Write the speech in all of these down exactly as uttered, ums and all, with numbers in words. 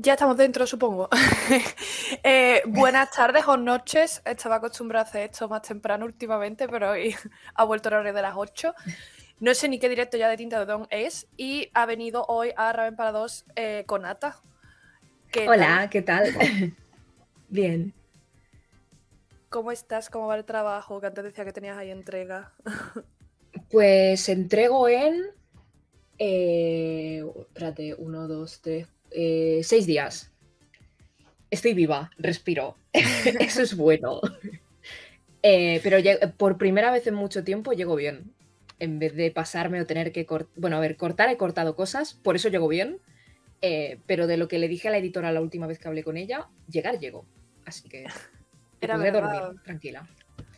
Ya estamos dentro, supongo. eh, buenas tardes o noches. Estaba acostumbrada a hacer esto más temprano últimamente, pero hoy ha vuelto el horario de las ocho. No sé ni qué directo ya de Tinta de Don es. Y ha venido hoy a Raven para dos eh, con Ata. ¿Qué Hola, tal? ¿qué tal? Bien. ¿Cómo estás? ¿Cómo va el trabajo? Que antes decía que tenías ahí entrega. Pues entrego en... Eh, espérate, uno, dos, tres... Eh, seis días. Estoy viva, respiro. Eso es bueno. Eh, pero por primera vez en mucho tiempo llego bien. En vez de pasarme o tener que cortar... Bueno, a ver, cortar he cortado cosas, por eso llego bien. Eh, pero de lo que le dije a la editora la última vez que hablé con ella, llegar llego. Así que Era podré verdad. dormir, tranquila.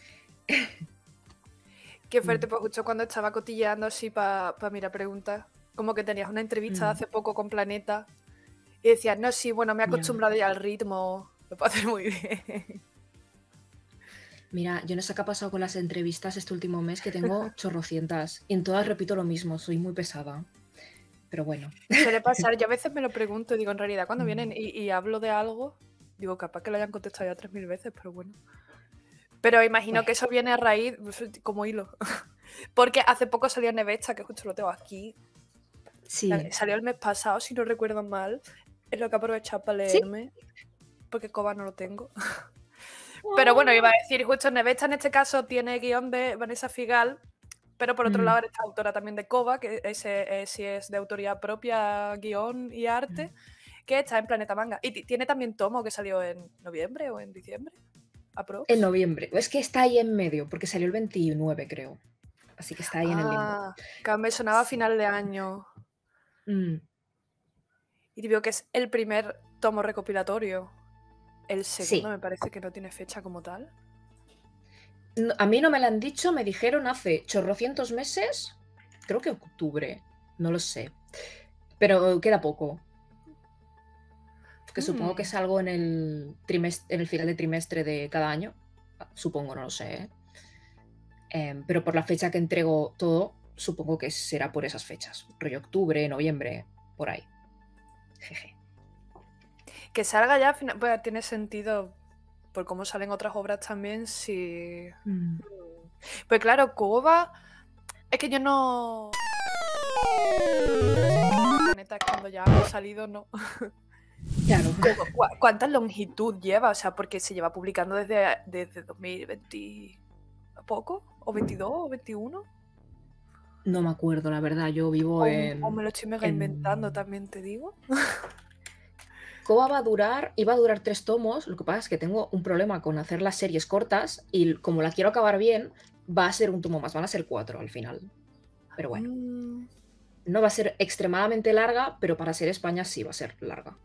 Qué fuerte, pues justo cuando estaba cotilleando así para pa mirar preguntas, como que tenías una entrevista Mm. hace poco con Planeta y decías, no, sí, bueno, me he acostumbrado ya al ritmo, lo puedo hacer muy bien. Mira, yo no sé qué ha pasado con las entrevistas este último mes, que tengo chorrocientas. Y en todas repito lo mismo, soy muy pesada. Pero bueno. Suele pasar, yo a veces me lo pregunto y digo, en realidad, cuando Mm. vienen y, y hablo de algo, digo, capaz que lo hayan contestado ya tres mil veces, pero bueno. Pero imagino Pues. que eso viene a raíz, como hilo. Porque hace poco salió Nevesta, que justo lo tengo aquí. Sí. Salió el mes pasado, si no recuerdo mal. Es lo que he aprovechado para leerme. ¿Sí? Porque Koba no lo tengo. Pero bueno, iba a decir, justo Nevesta en este caso tiene guión de Vanessa Figal, pero por otro mm. lado está autora también de Koba, que ese, sí es de autoría propia, guión y arte, mm. que está en Planeta Manga. Y tiene también tomo que salió en noviembre o en diciembre. ¿Aprox? En noviembre. Es que está ahí en medio, porque salió el veintinueve, creo. Así que está ahí ah, en el limbo. Que me sonaba a final de año. Mm. Y te digo que es el primer tomo recopilatorio. El segundo sí. me parece que no tiene fecha como tal. No, a mí no me lo han dicho, me dijeron hace chorrocientos meses, creo que octubre, no lo sé. Pero queda poco. Que mm. supongo que es algo en el, trimestre, en el final de trimestre de cada año. Supongo, no lo sé. ¿eh? Eh, pero por la fecha que entrego todo, supongo que será por esas fechas. Rollo octubre, noviembre, por ahí. Jeje. Que salga ya, pues tiene sentido por cómo salen otras obras también, si... Mm. Pues claro, Koba... Es que yo no... Planeta es cuando ya ha salido, ¿no? Claro. ¿Cu ¿Cuánta longitud lleva? O sea, porque se lleva publicando desde, desde dos mil veinte... ¿Poco? ¿O veintidós? ¿O veintiuno? No me acuerdo, la verdad. Yo vivo o, en... O me lo estoy mega en... inventando, también te digo. Koba va a durar, iba a durar tres tomos, lo que pasa es que tengo un problema con hacer las series cortas y como la quiero acabar bien, va a ser un tomo más, van a ser cuatro al final. Pero bueno. Mm. No va a ser extremadamente larga, pero para ser España sí va a ser larga.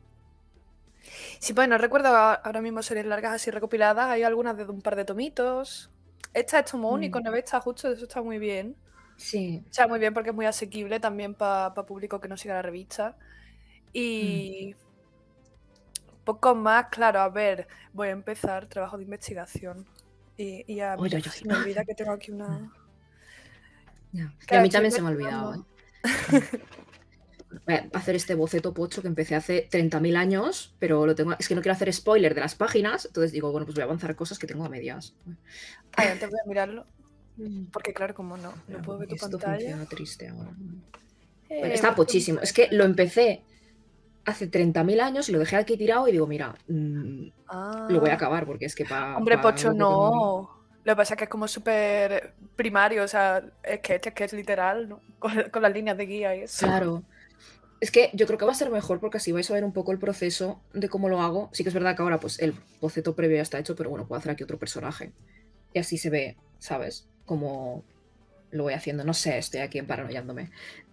Sí, pues no recuerdo ahora mismo series largas así recopiladas, hay algunas de un par de tomitos. Esta es tomo único, mm. Nevesta, justo, eso está muy bien. Sí. O sea, muy bien porque es muy asequible también para pa público que no siga la revista. Y... Mm. Poco más, claro, a ver, voy a empezar trabajo de investigación. Y, y a mí se me olvida que tengo aquí una... Yeah. Que a mí también se me ha olvidado. ¿eh? Voy a hacer este boceto pocho que empecé hace treinta mil años, pero lo tengo... es que no quiero hacer spoiler de las páginas, entonces digo, bueno, pues voy a avanzar cosas que tengo a medias. Ay, antes voy a mirarlo, porque claro, como no, no puedo ver tu Esto pantalla. Funciona triste ahora. Eh, bueno, está pochísimo. Es que lo empecé hace treinta mil años y lo dejé aquí tirado y digo, mira, mmm, ah. lo voy a acabar porque es que para... Hombre, pa pocho, no. Lo que pasa es que es como súper primario, o sea, es que, es que es literal, ¿no? Con, con las líneas de guía y eso. Claro. Es que yo creo que va a ser mejor porque así vais a ver un poco el proceso de cómo lo hago. Sí que es verdad que ahora pues el boceto previo ya está hecho, pero bueno, puedo hacer aquí otro personaje. Y así se ve, ¿sabes? Cómo lo voy haciendo. No sé, estoy aquí emparanoiándome.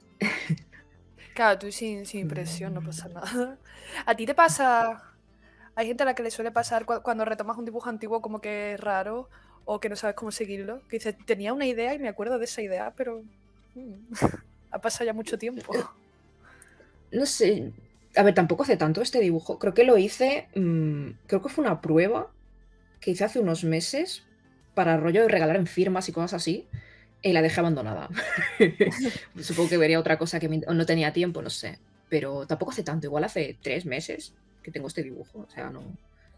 Claro, tú sin, sin presión, no pasa nada. ¿A ti te pasa...? Hay gente a la que le suele pasar cuando retomas un dibujo antiguo como que es raro o que no sabes cómo seguirlo. Que dices, tenía una idea y me acuerdo de esa idea, pero hmm, ha pasado ya mucho tiempo. No sé, a ver, tampoco hace tanto este dibujo. Creo que lo hice, mmm, creo que fue una prueba que hice hace unos meses para rollo de regalar en firmas y cosas así. Y la dejé abandonada. Supongo que vería otra cosa que me... no tenía tiempo, no sé. pero tampoco hace tanto, igual hace tres meses que tengo este dibujo, o sea, no...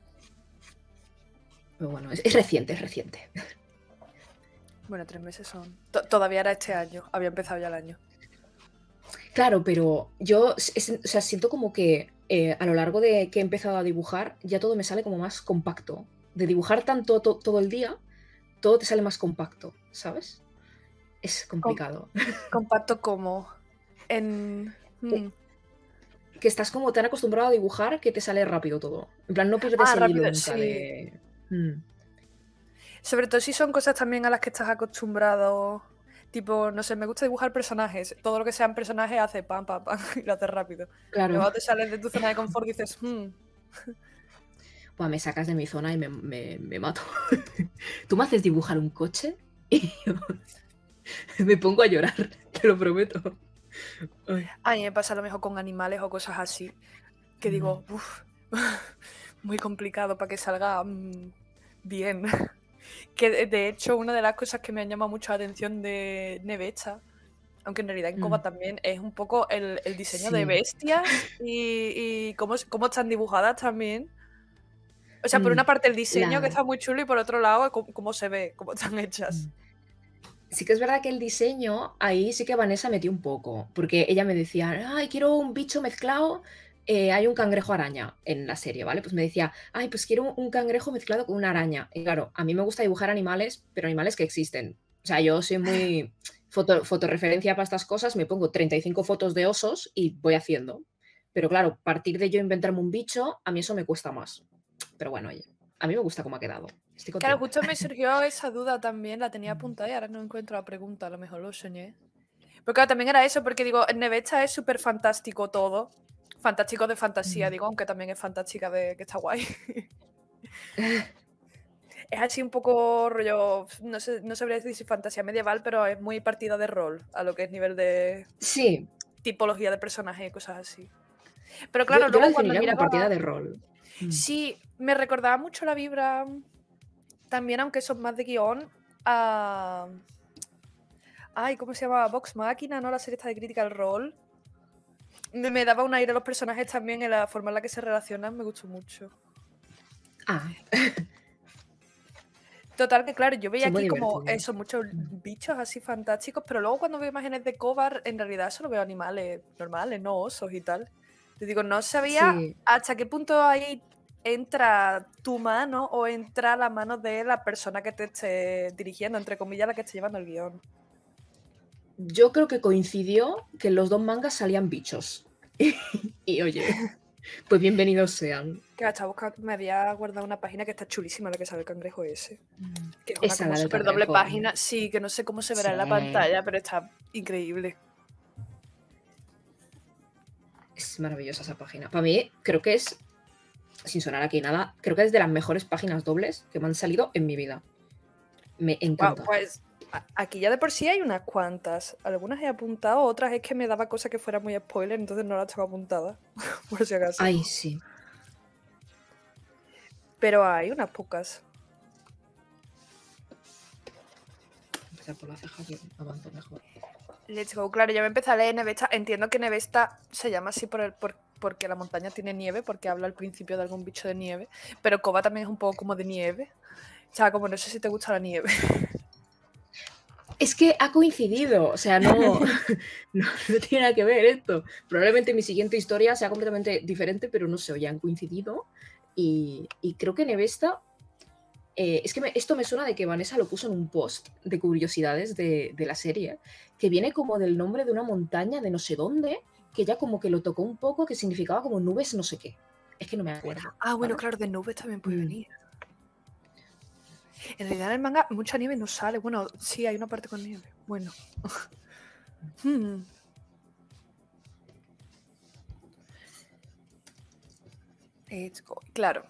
Pero bueno, es, es reciente, es reciente. Bueno, tres meses son... T Todavía era este año, había empezado ya el año. Claro, pero yo es, o sea, siento como que eh, a lo largo de que he empezado a dibujar, ya todo me sale como más compacto. De dibujar tanto to todo el día, todo te sale más compacto, ¿sabes? Es complicado. Com compacto como en... Que, Hmm. que estás como tan acostumbrado a dibujar que te sale rápido todo. En plan, no pierdes Ah, el hilo rápido, nunca sí. de... Hmm. Sobre todo si son cosas también a las que estás acostumbrado. Tipo, no sé, me gusta dibujar personajes. Todo lo que sean personajes hace pam, pam, pam y lo haces rápido. Claro. Luego te sales de tu zona de confort y dices, hmm. Buah, me sacas de mi zona y me, me, me mato. Tú me haces dibujar un coche y yo me pongo a llorar, te lo prometo. Ay. A mí me pasa lo mejor con animales o cosas así. Que digo, uff, muy complicado para que salga mmm, bien. Que de hecho, una de las cosas que me han llamado mucho la atención de Nevecha, aunque en realidad en Koba Mm. también, es un poco el, el diseño Sí. de bestias y, y cómo, cómo están dibujadas también. O sea, por una parte el diseño, La... que está muy chulo, y por otro lado, cómo, cómo se ve, cómo están hechas. Sí que es verdad que el diseño, ahí sí que Vanessa metió un poco, porque ella me decía, ay, quiero un bicho mezclado, eh, hay un cangrejo araña en la serie, ¿vale? Pues me decía, ay, pues quiero un, un cangrejo mezclado con una araña. Y claro, a mí me gusta dibujar animales, pero animales que existen. O sea, yo soy muy foto, fotorreferencia para estas cosas, me pongo treinta y cinco fotos de osos y voy haciendo. Pero claro, partir de yo inventarme un bicho, a mí eso me cuesta más. Pero bueno, oye, a mí me gusta cómo ha quedado. Estoy Claro, contenta. justo me surgió esa duda también, la tenía apuntada y ahora no encuentro la pregunta, a lo mejor lo soñé. Pero claro, también era eso, porque digo, en Nevecha es súper fantástico todo. Fantástico de fantasía, digo, aunque también es fantástica de que está guay. Es así un poco rollo, no sé, no sabría decir si fantasía medieval, pero es muy partida de rol, a lo que es nivel de Sí. tipología de personaje y cosas así. Pero Yo, claro, yo lo luego cuando definiría como miraba... partida de rol. Sí, me recordaba mucho la vibra, también, aunque son más de guión, a... Ay, ¿cómo se llama? Vox Machina, ¿no? La serie esta de Critical Role. Me, me daba un aire a los personajes también, en la forma en la que se relacionan, me gustó mucho. Ah. Total, que claro, yo veía Son muy aquí como divertidos. eso, muchos bichos así fantásticos, pero luego cuando veo imágenes de Kobar, en realidad solo veo animales normales, no osos y tal. Te digo, no sabía Sí. hasta qué punto ahí entra tu mano o entra la mano de la persona que te esté dirigiendo, entre comillas, la que esté llevando el guión. Yo creo que coincidió que en los dos mangas salían bichos. Y oye, pues bienvenidos sean. Que estaba buscando, me había guardado una página que está chulísima, la que sale el cangrejo ese. Que es una Esa, como la del súper doble cangrejo. página. Sí, que no sé cómo se verá en la Sí. pantalla, pero está increíble. Es maravillosa esa página. Para mí, creo que es, sin sonar aquí nada, creo que es de las mejores páginas dobles que me han salido en mi vida. Me encanta. Wow, pues aquí ya de por sí hay unas cuantas. Algunas he apuntado, otras es que me daba cosa que fuera muy spoiler, entonces no las tengo apuntadas, por si acaso. Ay, sí. Pero hay unas pocas. Empezar por la ceja que avanzo mejor. Let's go. Claro, yo me empecé a leer Nevesta. Entiendo que Nevesta se llama así por el, por, porque la montaña tiene nieve, porque habla al principio de algún bicho de nieve. Pero Koba también es un poco como de nieve. O sea, como no sé si te gusta la nieve. Es que ha coincidido, o sea, no, no, no tiene nada que ver esto. Probablemente mi siguiente historia sea completamente diferente, pero no sé, oye, han coincidido. Y, y creo que Nevesta, eh, es que me, esto me suena de que Vanessa lo puso en un post de curiosidades de, de la serie, que viene como del nombre de una montaña de no sé dónde, que ya como que lo tocó un poco, que significaba como nubes no sé qué. Es que no me acuerdo. Ah, bueno, ¿vale? claro, de nubes también puede Mm. venir. En realidad en el manga mucha nieve no sale. Bueno, sí, hay una parte con nieve. Bueno. hmm. Let's go. Claro.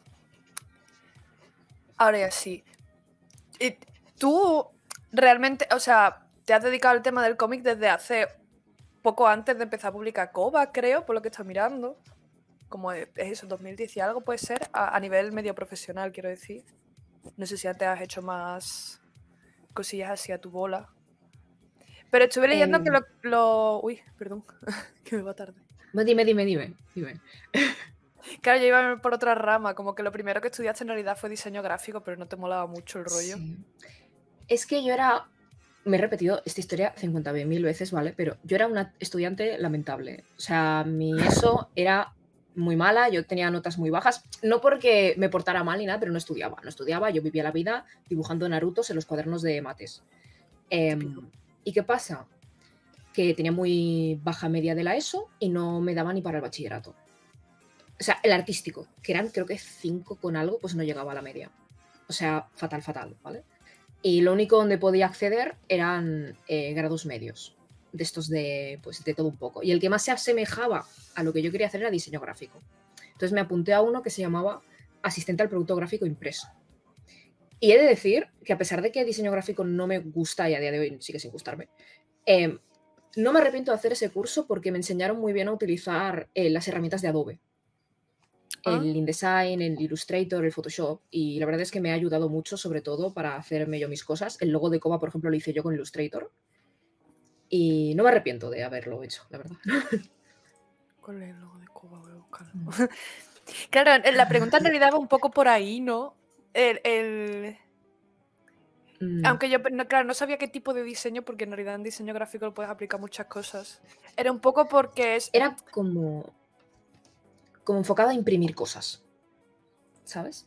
Ahora ya sí. Y tú realmente, o sea, te has dedicado al tema del cómic desde hace poco antes de empezar a publicar Koba, creo, por lo que estás mirando. Como es eso, dos mil diez y algo puede ser, a, a nivel medio profesional, quiero decir. No sé si antes has hecho más cosillas así a tu bola. Pero estuve leyendo Eh, que lo, lo... Uy, perdón, que me va tarde. No, dime, dime, dime, dime. Claro, yo iba por otra rama, como que lo primero que estudiaste en realidad fue diseño gráfico, pero no te molaba mucho el rollo. Sí. Es que yo era... Me he repetido esta historia cincuenta mil veces, ¿vale? Pero yo era una estudiante lamentable. O sea, mi ESO era muy mala, yo tenía notas muy bajas. No porque me portara mal ni nada, pero no estudiaba. No estudiaba, yo vivía la vida dibujando Narutos en los cuadernos de mates. Eh, ¿Y qué pasa? Que tenía muy baja media de la ESO y no me daba ni para el bachillerato. O sea, el artístico, que eran creo que cinco con algo, pues no llegaba a la media. O sea, fatal, fatal, ¿vale? Y lo único donde podía acceder eran eh, grados medios, de estos de, pues, de todo un poco. Y el que más se asemejaba a lo que yo quería hacer era diseño gráfico. Entonces me apunté a uno que se llamaba asistente al producto gráfico impreso. Y he de decir que a pesar de que diseño gráfico no me gusta y a día de hoy sigue sin gustarme, eh, no me arrepiento de hacer ese curso porque me enseñaron muy bien a utilizar eh, las herramientas de Adobe. ¿Ah? El InDesign, el Illustrator, el Photoshop, y la verdad es que me ha ayudado mucho, sobre todo para hacerme yo mis cosas. El logo de Coba, por ejemplo, lo hice yo con Illustrator y no me arrepiento de haberlo hecho, la verdad. ¿Cuál es el logo de Coba? Voy a buscarlo. Mm. Claro, la pregunta en realidad va un poco por ahí, ¿no? El, el... Mm. Aunque yo, no, claro, no sabía qué tipo de diseño, porque en realidad en diseño gráfico lo puedes aplicar muchas cosas. Era un poco porque es... Era como... como enfocado a imprimir cosas, ¿sabes?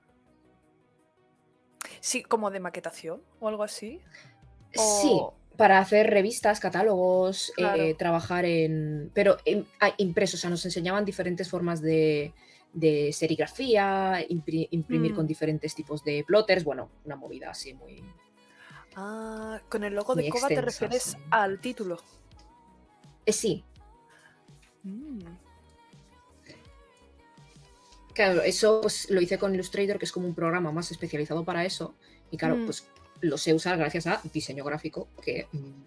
Sí, como de maquetación o algo así. O... Sí, para hacer revistas, catálogos, claro. eh, trabajar en... Pero en, impresos, o sea, nos enseñaban diferentes formas de, de serigrafía, impri, imprimir mm. con diferentes tipos de plotters, bueno, una movida así muy... Ah, con el logo de Coba te refieres sí. al título. Eh, sí. Mm. Claro, eso pues, lo hice con Illustrator, que es como un programa más especializado para eso. Y claro, mm. pues lo sé usar gracias a diseño gráfico, que... Mm.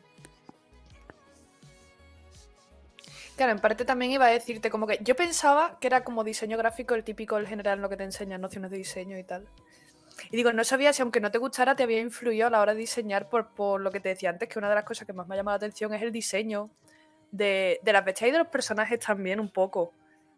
Claro, en parte también iba a decirte como que yo pensaba que era como diseño gráfico el típico, el general, lo que te enseña nociones de diseño y tal. Y digo, no sabía si aunque no te gustara te había influido a la hora de diseñar por, por lo que te decía antes, que una de las cosas que más me ha llamado la atención es el diseño de, de las bestias y de los personajes también un poco.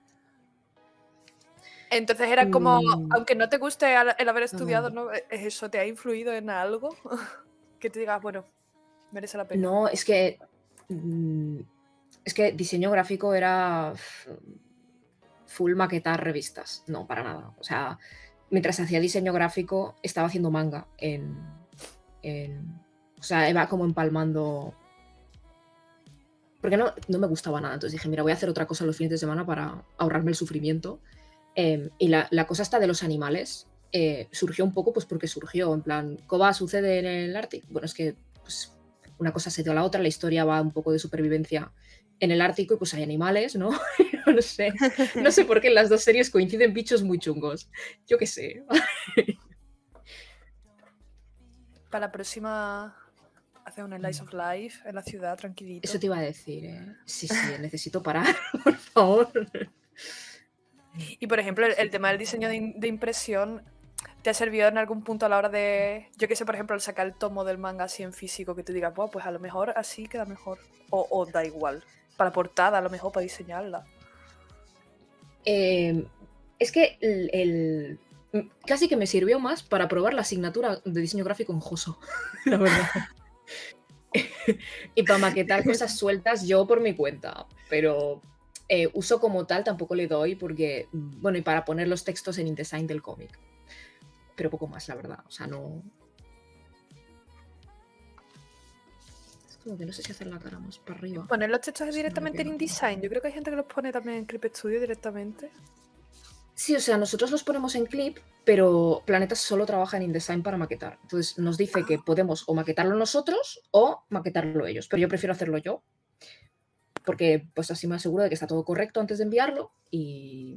Entonces era como, mm. aunque no te guste el haber estudiado, ¿no? ¿Es eso? ¿Te ha influido en algo? Que te digas, bueno, merece la pena. No, es que... Es que diseño gráfico era full maquetar revistas. No, para nada. O sea, mientras hacía diseño gráfico, estaba haciendo manga en... en o sea, iba como empalmando... Porque no, no me gustaba nada. Entonces dije, mira, voy a hacer otra cosa los fines de semana para ahorrarme el sufrimiento. Eh, y la, la cosa esta de los animales eh, surgió un poco pues porque surgió. En plan, ¿Coba sucede en el Ártico? Bueno, es que pues, una cosa se dio a la otra. La historia va un poco de supervivencia en el Ártico y pues hay animales, ¿no? No sé. No sé por qué en las dos series coinciden bichos muy chungos. Yo qué sé. Para la próxima... hacer un Slice of Life en la ciudad, tranquilito. Eso te iba a decir, ¿eh? Sí, sí, necesito parar, por favor. Y, por ejemplo, el, el tema del diseño de, de impresión, ¿te ha servido en algún punto a la hora de... Yo qué sé, por ejemplo, el sacar el tomo del manga así en físico, que te digas, bueno, pues a lo mejor así queda mejor? O, o da igual. Para la portada, a lo mejor para diseñarla. Eh, es que el, el... casi que me sirvió más para probar la asignatura de diseño gráfico en Joso, la verdad. Y para maquetar cosas sueltas yo por mi cuenta, pero eh, uso como tal tampoco le doy porque, bueno, y para poner los textos en InDesign del cómic, pero poco más, la verdad, o sea, no... Es como que no sé si hacer la cara más para arriba. ¿Poner los textos directamente en InDesign? Yo creo que hay gente que los pone también en Clip Studio directamente. Sí, o sea, nosotros los ponemos en Clip, pero Planetas solo trabaja en InDesign para maquetar. Entonces nos dice ah. que podemos o maquetarlo nosotros o maquetarlo ellos. Pero yo prefiero hacerlo yo, porque pues así me aseguro de que está todo correcto antes de enviarlo y...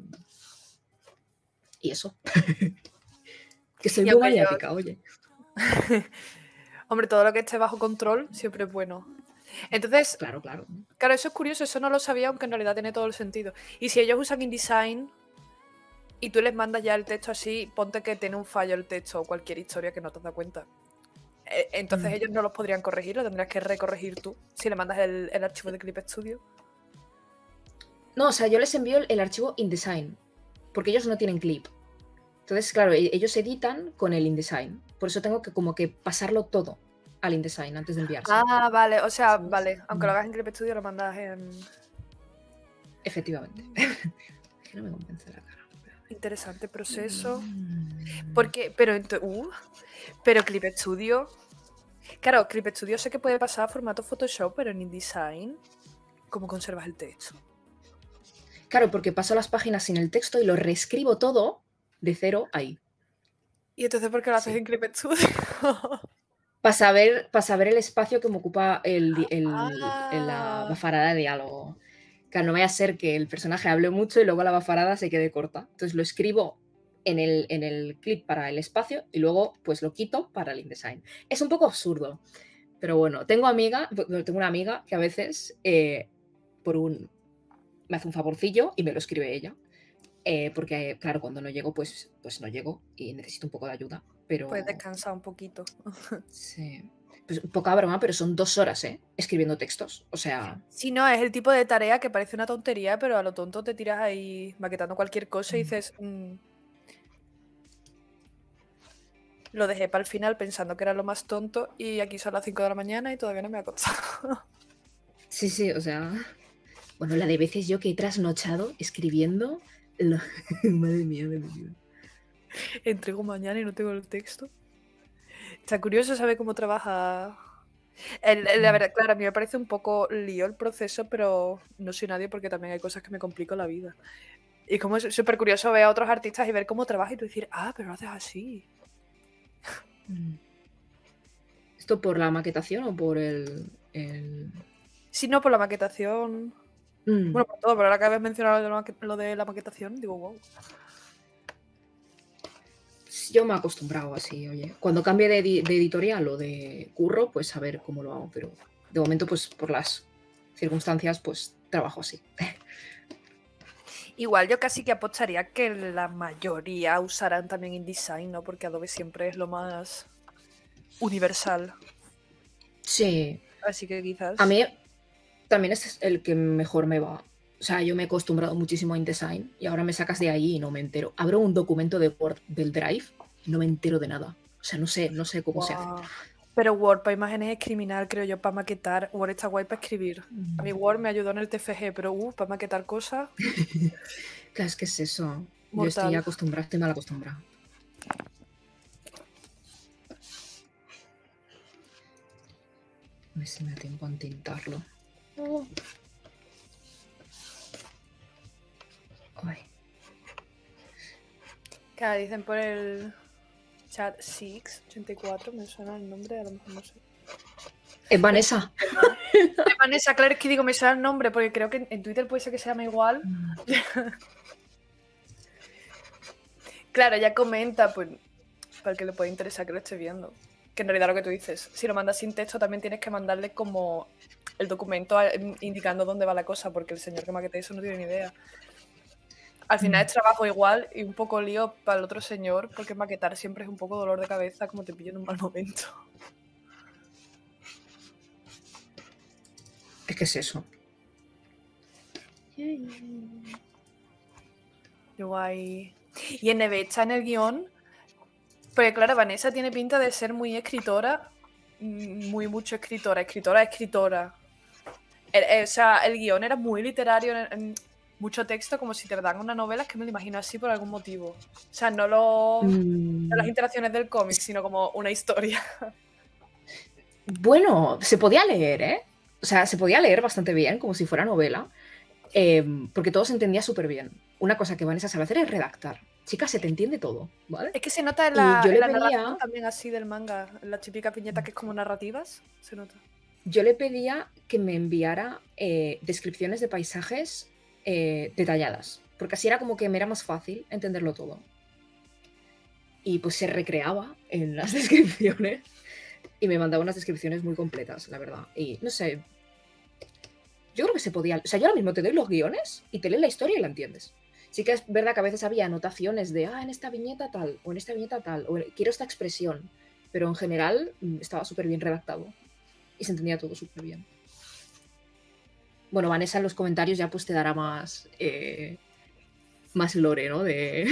Y eso. Que soy muy maniática, yo... oye. Hombre, todo lo que esté bajo control siempre es bueno. Entonces, claro, claro. Claro, eso es curioso, eso no lo sabía, aunque en realidad tiene todo el sentido. Y si ellos usan InDesign... y tú les mandas ya el texto así, ponte que tiene un fallo el texto o cualquier historia que no te has dado cuenta. Entonces mm. ellos no los podrían corregir, lo tendrías que recorregir tú si le mandas el, el archivo de Clip Studio. No, o sea, yo les envío el, el archivo InDesign, porque ellos no tienen clip. Entonces, claro, e- ellos editan con el InDesign. Por eso tengo que como que pasarlo todo al InDesign antes de enviárselo. Ah, vale, o sea, ¿Sabes? vale, aunque Mm. lo hagas en Clip Studio lo mandas en... Efectivamente. Que no me convence la cara. Interesante proceso. Mm. Porque, pero, ento- uh, pero Clip Studio... Claro, Clip Studio sé que puede pasar a formato Photoshop, pero en InDesign, ¿cómo conservas el texto? Claro, porque paso las páginas sin el texto y lo reescribo todo de cero ahí. ¿Y entonces por qué lo haces Sí. en Clip Studio? Para saber, para saber el espacio que me ocupa el, di- el- el- la Ah, bafarada de diálogo. Claro, no vaya a ser que el personaje hable mucho y luego la bafarada se quede corta. Entonces lo escribo en el, en el clip para el espacio y luego pues lo quito para el InDesign. Es un poco absurdo, pero bueno, tengo amiga, bueno, tengo una amiga que a veces eh, por un, me hace un favorcillo y me lo escribe ella. Eh, porque, claro, cuando no llego, pues, pues no llego y necesito un poco de ayuda. Pero puedes descansar un poquito. sí. Pues poca broma, pero son dos horas, ¿eh? Escribiendo textos. O sea. Si no, es el tipo de tarea que parece una tontería, pero a lo tonto te tiras ahí maquetando cualquier cosa y dices, mm, lo dejé para el final pensando que era lo más tonto y aquí son las cinco de la mañana y todavía no me ha acostado. Sí, sí, o sea. Bueno, la de veces yo que he trasnochado escribiendo. lo- Madre mía de mi vida. Entrego mañana y no tengo el texto. Está curioso saber cómo trabaja. El- el- la verdad, claro, a mí me parece un poco lío el proceso, pero no soy nadie porque también hay cosas que me complican la vida. Y como es súper curioso ver a otros artistas y ver cómo trabaja y tú decir, ah, pero lo haces así. Mm. ¿Esto por la maquetación o por el. el... Si no, por la maquetación. Mm. Bueno, por todo, pero ahora que habías mencionado lo de la maque- lo de la maquetación, digo, wow. Yo me he acostumbrado así, oye. Cuando cambie de, edi- de editorial o de curro, pues a ver cómo lo hago. Pero de momento, pues por las circunstancias, pues trabajo así. Igual yo casi que apostaría que la mayoría usarán también InDesign, ¿no? Porque Adobe siempre es lo más universal. Sí. Así que quizás. A mí también es el que mejor me va. O sea, yo me he acostumbrado muchísimo a InDesign y ahora me sacas de ahí y no me entero. Abro un documento de Word del Drive y no me entero de nada. O sea, no sé, no sé cómo se hace. Wow. Pero Word para imágenes es criminal, creo yo, para maquetar. Word está guay para escribir. A mí Word me ayudó en el T F G, pero uh, para maquetar cosas, Claro, es que es eso. Yo estoy mortal. acostumbrada, estoy mal acostumbrada. A ver si me da tiempo a tintarlo. Ay. Claro, dicen por el chat Six ochenta y cuatro, me suena el nombre, a lo mejor no sé. Es Vanessa. Vanessa, claro, es que digo, me suena el nombre, porque creo que en Twitter puede ser que se llame igual. Claro, ella comenta, pues, para el que le puede interesar que lo esté viendo. Que en realidad lo que tú dices, si lo mandas sin texto, también tienes que mandarle como el documento indicando dónde va la cosa, porque el señor que maquetea eso no tiene ni idea. Al final es trabajo igual y un poco lío para el otro señor, porque maquetar siempre es un poco dolor de cabeza, como te pillo en un mal momento. Es que es eso. Luego hay... Y en Nevecha, en el guión, porque claro, Vanessa tiene pinta de ser muy escritora, muy mucho escritora, escritora, escritora. El, el, o sea, el guión era muy literario, en, en mucho texto, como si te dan una novela, es que me lo imagino así por algún motivo. O sea, no, lo, Mm. no las interacciones del cómic, sino como una historia. Bueno, se podía leer, ¿eh? O sea, se podía leer bastante bien, como si fuera novela, eh, porque todo se entendía súper bien. Una cosa que Vanessa sabe hacer es redactar. Chica, se te entiende todo, ¿vale? Es que se nota en Y la, yo en le la pedía- narración también así del manga, en la típica piñeta que es como narrativas, se nota. Yo le pedía que me enviara eh, descripciones de paisajes eh, detalladas, porque así era como que me era más fácil entenderlo todo. Y pues se recreaba en las descripciones y me mandaba unas descripciones muy completas, la verdad. Y no sé, yo creo que se podía... O sea, yo ahora mismo te doy los guiones y te lees la historia y la entiendes. Sí que es verdad que a veces había anotaciones de, ah, en esta viñeta tal, o en esta viñeta tal, o quiero esta expresión, pero en general estaba súper bien redactado y se entendía todo súper bien. Bueno, Vanessa en los comentarios ya pues te dará más, eh, más lore, ¿no? De...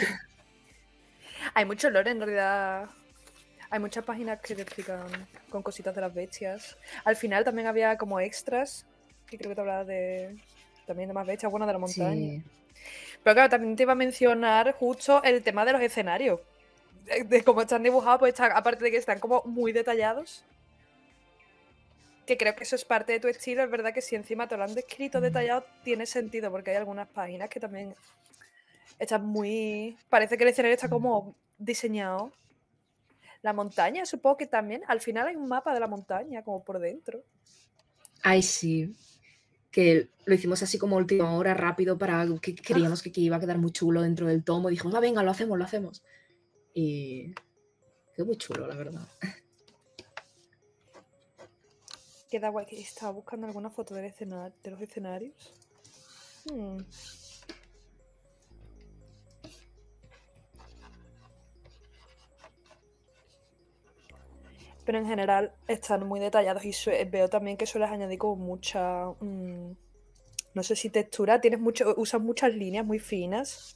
Hay mucho lore, en realidad. Hay muchas páginas que te explican con cositas de las bestias. Al final también había como extras, que creo que te hablaba de también de más bestias, bueno, de la montaña. Sí. Pero claro, también te iba a mencionar justo el tema de los escenarios. De, de cómo están dibujados, pues están, aparte de que están como muy detallados. Que creo que eso es parte de tu estilo. Es verdad que si encima te lo han descrito Mm. detallado, tiene sentido, porque hay algunas páginas que también están muy... Parece que el escenario está como diseñado. La montaña, supongo que también. Al final hay un mapa de la montaña, como por dentro. Ay, sí. Que lo hicimos así como última hora, rápido, para que creíamos que, que iba a quedar muy chulo dentro del tomo. Y dijimos, va, venga, lo hacemos, lo hacemos. Y quedó muy chulo, la verdad. Queda guay. Que estaba buscando alguna foto del escenario, de los escenarios. Hmm. Pero en general están muy detallados y veo también que sueles añadir como mucha... Mmm, no sé si textura, tienes mucho, usas muchas líneas muy finas.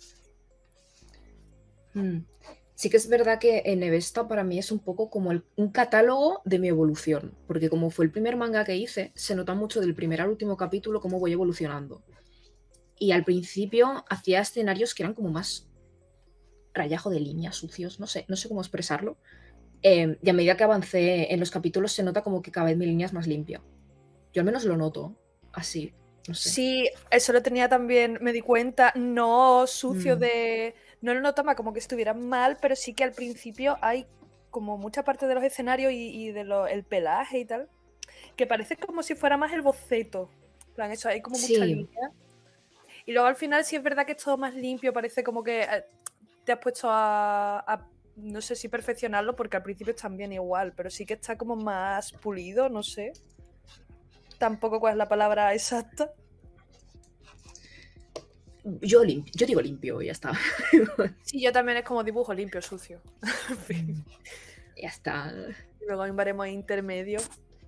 Mm. Sí que es verdad que en Nevesta para mí es un poco como el, un catálogo de mi evolución, porque como fue el primer manga que hice, se nota mucho del primer al último capítulo cómo voy evolucionando. Y al principio hacía escenarios que eran como más rayajo de líneas, sucios, no sé, no sé cómo expresarlo. Eh, y a medida que avancé en los capítulos se nota como que cada vez mi línea es más limpia. Yo al menos lo noto así, no sé. Sí, eso lo tenía también, me di cuenta, no sucio Mm. de... No lo notaba como que estuviera mal, pero sí que al principio hay como mucha parte de los escenarios y, y de lo, el pelaje y tal, que parece como si fuera más el boceto. En plan, eso, hay como mucha Sí. línea. Y luego al final sí es verdad que es todo más limpio, parece como que eh, te has puesto a, a, no sé si perfeccionarlo, porque al principio es también igual, pero sí que está como más pulido, no sé. Tampoco cuál es la palabra exacta. Yo, limp yo digo limpio y ya está. Sí, yo también es como dibujo limpio, sucio. Ya está. Y luego hay un baremo intermedio.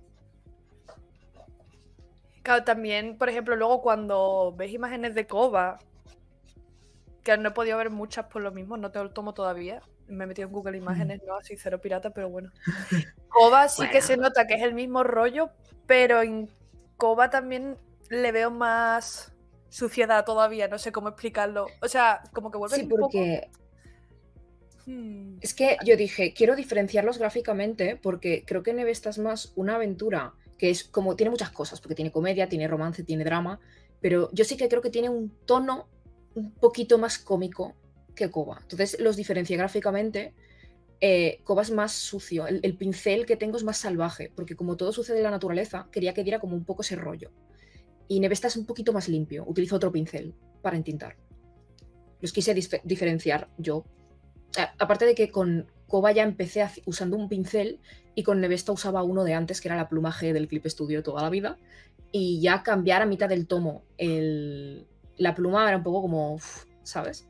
Claro, también, por ejemplo, luego cuando ves imágenes de Koba, que no he podido ver muchas por lo mismo, no te lo tomo todavía. Me he metido en Google Imágenes, no, así cero pirata, pero bueno. Koba sí Bueno. que se nota que es el mismo rollo, pero en Koba también le veo más suciedad todavía, no sé cómo explicarlo. O sea, como que vuelves Sí, un poco... porque Hmm. es que yo dije, quiero diferenciarlos gráficamente porque creo que Nevesta es más una aventura que es como, tiene muchas cosas, porque tiene comedia, tiene romance, tiene drama, pero yo sí que creo que tiene un tono un poquito más cómico que Koba. Entonces los diferencié gráficamente. Eh, Koba es más sucio, el, el pincel que tengo es más salvaje, porque como todo sucede en la naturaleza, quería que diera como un poco ese rollo. Y Nevesta es un poquito más limpio, utilizo otro pincel para entintar. Los quise dif diferenciar yo. Aparte de que con Koba ya empecé usando un pincel y con Nevesta usaba uno de antes, que era la pluma G del Clip Studio toda la vida, y ya cambiar a mitad del tomo el, la pluma era un poco como, uf, ¿sabes?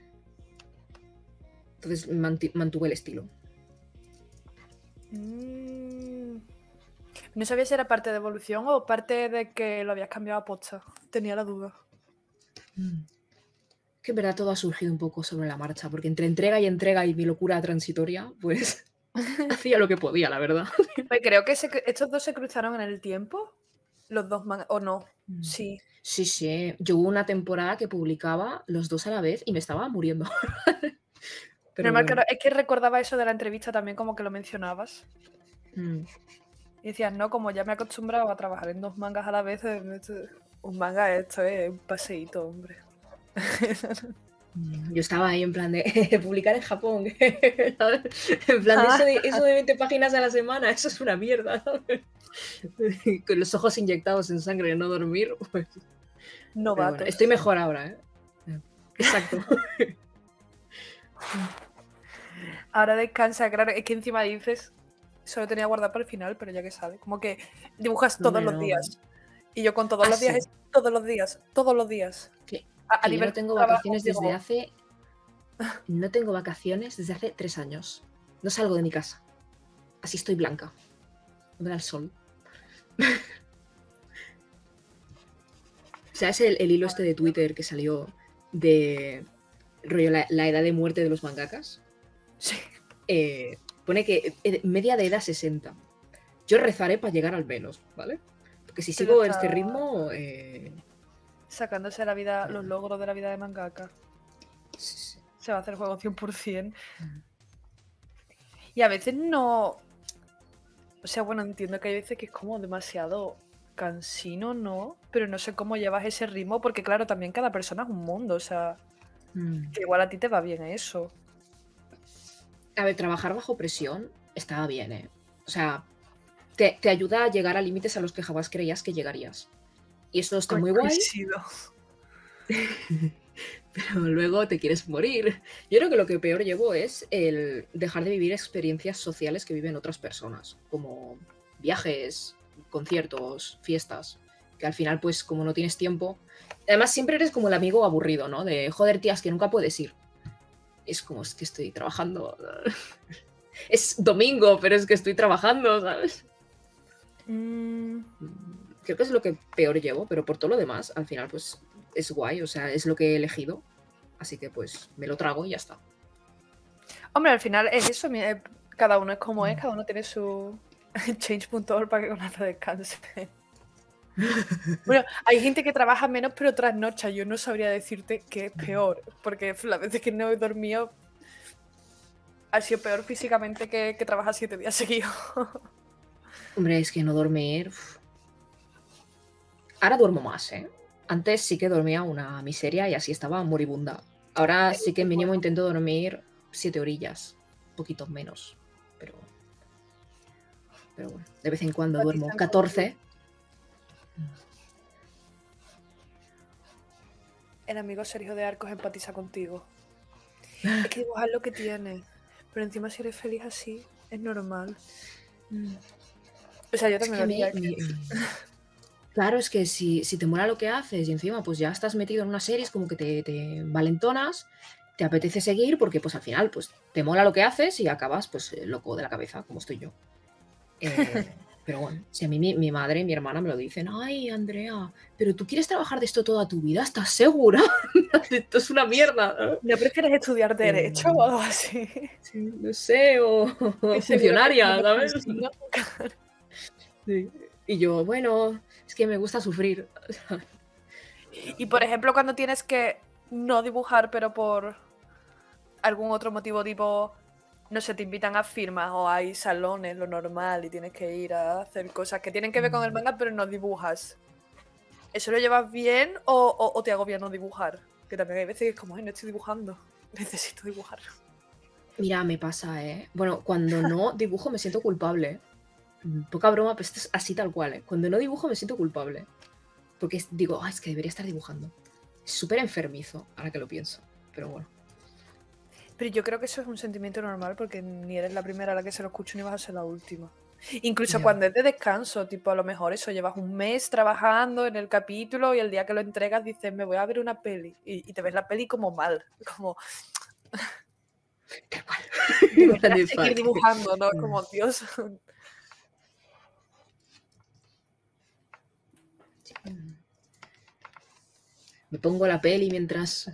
Entonces mantuve el estilo. Mm. No sabía si era parte de evolución o parte de que lo habías cambiado a posta. Tenía la duda. Mm. Que en verdad todo ha surgido un poco sobre la marcha, porque entre entrega y entrega y mi locura transitoria, pues hacía lo que podía, la verdad. Pues creo que se, estos dos se cruzaron en el tiempo. Los dos mangas. ¿O no? Mm. Sí. Sí, sí. Yo hubo una temporada que publicaba los dos a la vez y me estaba muriendo. Pero Normal, bueno. claro, es que recordaba eso de la entrevista también, como que lo mencionabas. Mm. Y decías, no, como ya me he acostumbrado a trabajar en dos mangas a la vez, un manga esto es un paseíto, hombre. Yo estaba ahí en plan de publicar en Japón. En plan de eso, de eso de veinte páginas a la semana, eso es una mierda. Con los ojos inyectados en sangre, no dormir. Pues... Novatos. Bueno, estoy mejor ahora, ¿eh? Exacto. Ahora descansa, claro, es que encima dices, solo tenía guardado para el final, pero ya que sale, como que dibujas todos Hombre, los no. días. Y yo con todos Ah, los días sí. es todos los días, todos los días. Que, A, a que yo nivel no tengo trabajo, vacaciones digo, desde hace... No tengo vacaciones desde hace tres años. No salgo de mi casa. Así estoy blanca. No me da el sol. ¿Sabes el, el hilo este de Twitter que salió de rollo la, la edad de muerte de los mangakas? Sí. Eh, pone que eh, media de edad sesenta. Yo rezaré para llegar al menos, ¿vale? Porque si Pero sigo está este ritmo... Eh... sacándose la vida, los logros de la vida de mangaka. sí, sí. Se va a hacer juego cien por cien. Y a veces no... O sea, bueno, entiendo que hay veces que es como demasiado cansino, ¿no? Pero no sé cómo llevas ese ritmo, porque claro, también cada persona es un mundo, o sea... Mm. Que igual a ti te va bien eso. A ver, trabajar bajo presión estaba bien, ¿eh? O sea, te, te ayuda a llegar a límites a los que jamás creías que llegarías. Y esto está muy guay. Pero luego te quieres morir. Yo creo que lo que peor llevo es el dejar de vivir experiencias sociales que viven otras personas, como viajes, conciertos, fiestas, que al final, pues, como no tienes tiempo... Además, siempre eres como el amigo aburrido, ¿no? De, joder, tías, que nunca puedes ir. Es como, es que estoy trabajando. Es domingo, pero es que estoy trabajando, ¿sabes? Mm. Creo que es lo que peor llevo, pero por todo lo demás, al final, pues, es guay. O sea, es lo que he elegido. Así que, pues, me lo trago y ya está. Hombre, al final es eso. Cada uno es como es, cada uno tiene su change punto org para que con esto descanse. Bueno, hay gente que trabaja menos pero trasnocha. Yo no sabría decirte qué es peor, porque las veces que no he dormido ha sido peor físicamente que, que trabajar siete días seguidos. Hombre, es que no dormir... Uf. Ahora duermo más, ¿eh? Antes sí que dormía una miseria y así estaba moribunda. Ahora sí que mínimo intento dormir siete orillas, poquitos menos, pero... Pero bueno, de vez en cuando duermo catorce. El amigo Sergio de Arcos empatiza contigo. Es que dibujar lo que tienes, pero encima si eres feliz así, es normal. O sea, yo también lo haría. Mi... Claro, es que si, si te mola lo que haces y encima pues ya estás metido en una serie, es como que te, te valentonas, te apetece seguir porque pues al final pues te mola lo que haces y acabas pues loco de la cabeza, como estoy yo. Eh, pero bueno, si a mí mi, mi madre y mi hermana me lo dicen, ay, Andrea, pero tú quieres trabajar de esto toda tu vida, ¿estás segura? Esto es una mierda. ¿No prefieres estudiar Derecho eh, o algo así? Sí, no sé, o, o funcionaria, ¿sabes? Sí. Y yo, bueno, es que me gusta sufrir. Y por ejemplo, cuando tienes que no dibujar, pero por algún otro motivo, tipo, no sé, te invitan a firmas o hay salones, lo normal, y tienes que ir a hacer cosas que tienen que ver con el manga, pero no dibujas. ¿Eso lo llevas bien o, o, o te agobia no dibujar? Que también hay veces que es como, ay, no estoy dibujando, necesito dibujar. Mira, me pasa, ¿eh? Bueno, cuando no dibujo me siento culpable. Poca broma, pero esto es así tal cual, ¿eh? Cuando no dibujo me siento culpable. Porque digo, ay, es que debería estar dibujando. Es súper enfermizo, ahora que lo pienso. Pero bueno. Pero yo creo que eso es un sentimiento normal porque ni eres la primera a la que se lo escucho ni vas a ser la última. Incluso yeah. Cuando es de descanso, tipo a lo mejor eso, llevas un mes trabajando en el capítulo y el día que lo entregas dices, me voy a ver una peli. Y, y te ves la peli como mal, como... Qué mal. Deberías seguir dibujando, ¿no? Como, Dios... Me pongo la peli mientras...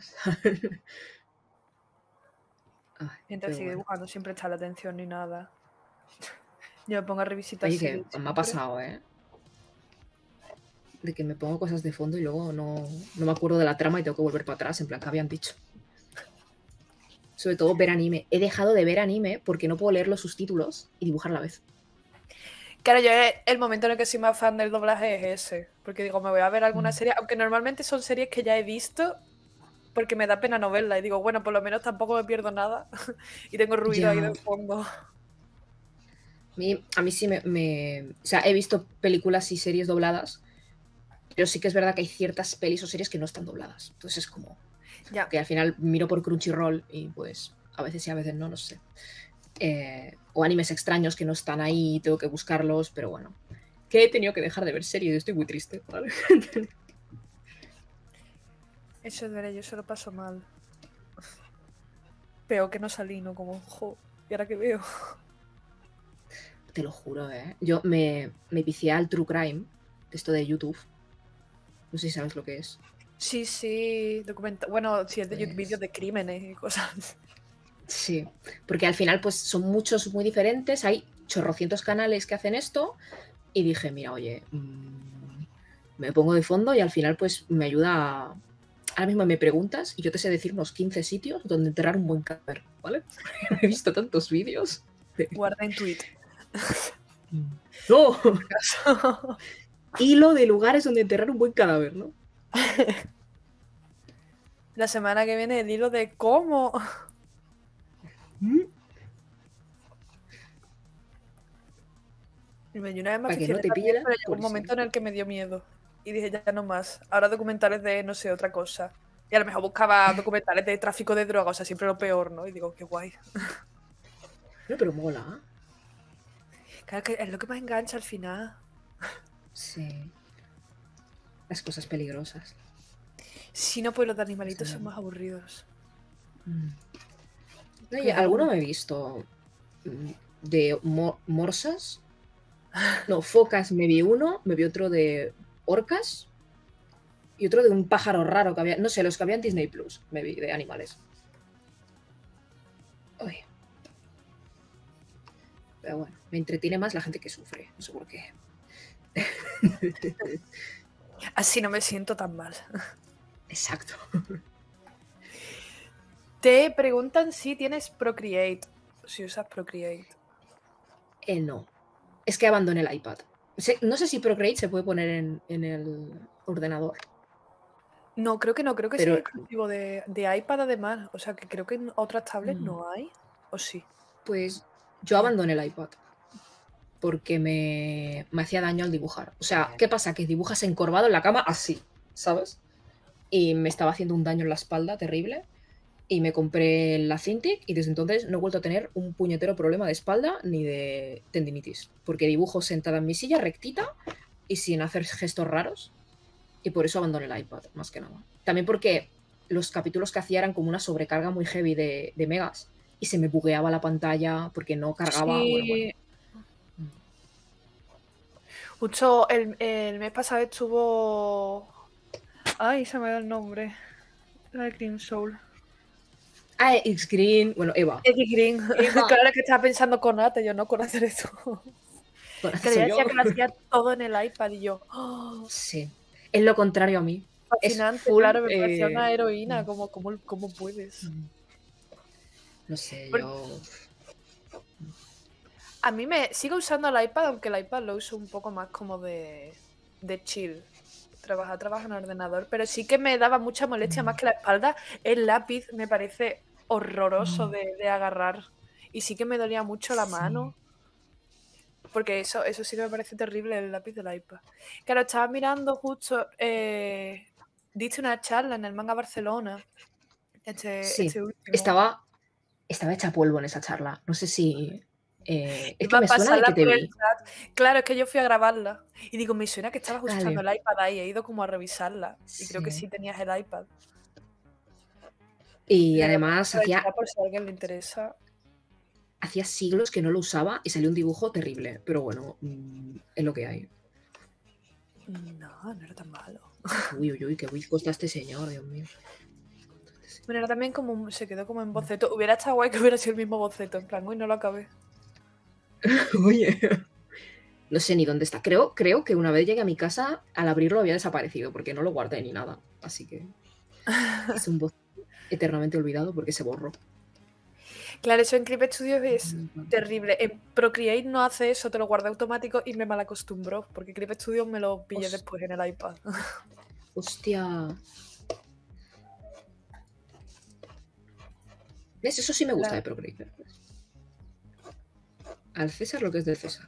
Ay, mientras sigue bueno. Dibujando sin prestarle atención ni nada. Yo me pongo a revisitar. Oye, que me ha pasado, ¿eh? De que me pongo cosas de fondo y luego no, no me acuerdo de la trama y tengo que volver para atrás, en plan, ¿qué habían dicho? Sobre todo ver anime. He dejado de ver anime porque no puedo leer los subtítulos y dibujar a la vez. Claro, yo el momento en el que soy más fan del doblaje es ese. Porque digo, me voy a ver alguna serie, aunque normalmente son series que ya he visto, porque me da pena no verla. Y digo, bueno, por lo menos tampoco me pierdo nada. Y tengo ruido ya. Ahí de fondo. A mí, a mí sí me, me... O sea, he visto películas y series dobladas, pero sí que es verdad que hay ciertas pelis o series que no están dobladas. Entonces es como... Ya. Que al final miro por Crunchyroll y pues a veces sí, a veces no, no sé. Eh, o animes extraños que no están ahí, tengo que buscarlos, pero bueno. Que he tenido que dejar de ver series, estoy muy triste, ¿vale? Eso es verdad, yo se lo paso mal. Peor que no salí, ¿no? Como, jo, ¿y ahora qué veo? Te lo juro, ¿eh? Yo me, me vicié al True Crime, esto de YouTube. No sé si sabes lo que es. Sí, sí, documenta. Bueno, sí, es de Pues... vídeos de crímenes y cosas. Sí, porque al final pues son muchos muy diferentes, hay chorrocientos canales que hacen esto y dije, mira, oye, mmm, me pongo de fondo y al final pues me ayuda a... Ahora mismo me preguntas y yo te sé decir unos quince sitios donde enterrar un buen cadáver, ¿vale? He visto tantos vídeos. De... Guarda en tweet. ¡No! Hilo de lugares donde enterrar un buen cadáver, ¿no? La semana que viene el hilo de cómo. ¿Mm? Y me- yo una vez me Para que aficioné no te también, pille la pero llegó un policía. momento en el que me dio miedo. Y dije, ya no más. Ahora documentales de, no sé, otra cosa. Y a lo mejor buscaba documentales de tráfico de drogas, o sea, siempre lo peor, ¿no? Y digo, qué guay. No, pero mola. Claro que es lo que más engancha al final. Sí. Las cosas peligrosas. Si no, pues los de animalitos Sí. son más aburridos. Mm. Oye, alguno me he visto de mo morsas. No, focas me vi uno, me vi otro de orcas y otro de un pájaro raro que había. No sé, los que había en Disney Plus me vi de animales. Uy. Pero bueno, me entretiene más la gente que sufre. No sé por qué. Así no me siento tan mal. Exacto. Te preguntan si tienes Procreate. Si usas Procreate. Eh, no. Es que abandoné el iPad. No sé si Procreate se puede poner en, en el ordenador. No, creo que no. Creo que Pero... sí es exclusivo de, de iPad además. O sea, que creo que en otras tablets Mm. no hay. ¿O sí? Pues yo abandoné el iPad. Porque me, me hacía daño al dibujar. O sea, ¿qué pasa? Que dibujas encorvado en la cama así, ¿sabes? Y me estaba haciendo un daño en la espalda terrible. Y me compré la Cintiq y desde entonces no he vuelto a tener un puñetero problema de espalda ni de tendinitis. Porque dibujo sentada en mi silla, rectita y sin hacer gestos raros. Y por eso abandoné el iPad, más que nada. También porque los capítulos que hacía eran como una sobrecarga muy heavy de, de megas. Y se me bugueaba la pantalla porque no cargaba. Sí. Bueno, bueno. Justo el, el mes pasado estuvo... Ay, se me da el nombre. La de Green Soul. Ah, X-Green. Bueno, Eva. X-Green. Claro que estaba pensando con Ate, yo no con hacer eso. Bueno, Que ella decía que lo hacía todo en el iPad y yo... Oh, sí. Es lo contrario a mí. fascinante, Es full, claro, me eh... parecía una heroína. ¿Cómo, cómo, cómo puedes? No sé, Porque... yo... A mí me sigo usando el iPad, aunque el iPad lo uso un poco más como de, de chill. Trabajar, trabajar en el ordenador, pero sí que me daba mucha molestia más que la espalda. El lápiz me parece horroroso de, de agarrar y sí que me dolía mucho la mano. Porque eso, eso sí que me parece terrible, el lápiz del iPad. Claro, estaba mirando justo, eh, diste una charla en el Manga Barcelona. Este, Sí, este último. estaba, estaba hecha polvo en esa charla. No sé si... Eh, es que Va a me suena de que te por el vi. chat. Claro, es que yo fui a grabarla y digo, me suena que estabas Vale. usando el iPad ahí, he ido como a revisarla y Sí. creo que sí tenías el iPad. Y Le además voy a hacía, echar por si a alguien le interesa. hacía siglos que no lo usaba y salió un dibujo terrible. Pero bueno, mm, es lo que hay. No, no era tan malo. Uy, uy, uy, qué bizco está este señor, Dios mío. Bueno, era también como un- se quedó como en boceto. Hubiera estado guay que hubiera sido el mismo boceto, en plan, uy, no lo acabé. Oye, no sé ni dónde está. Creo, creo que una vez llegué a mi casa, al abrirlo había desaparecido porque no lo guardé ni nada. Así que es un boceto eternamente olvidado porque se borró. Claro, eso en Clip Studio es terrible. En Procreate no hace eso, te lo guarda automático y me malacostumbró, porque Clip Studio me lo pillé Hostia. después en el iPad. Hostia. ¿Ves? Eso sí me gusta La... de Procreate. Al César lo que es del César.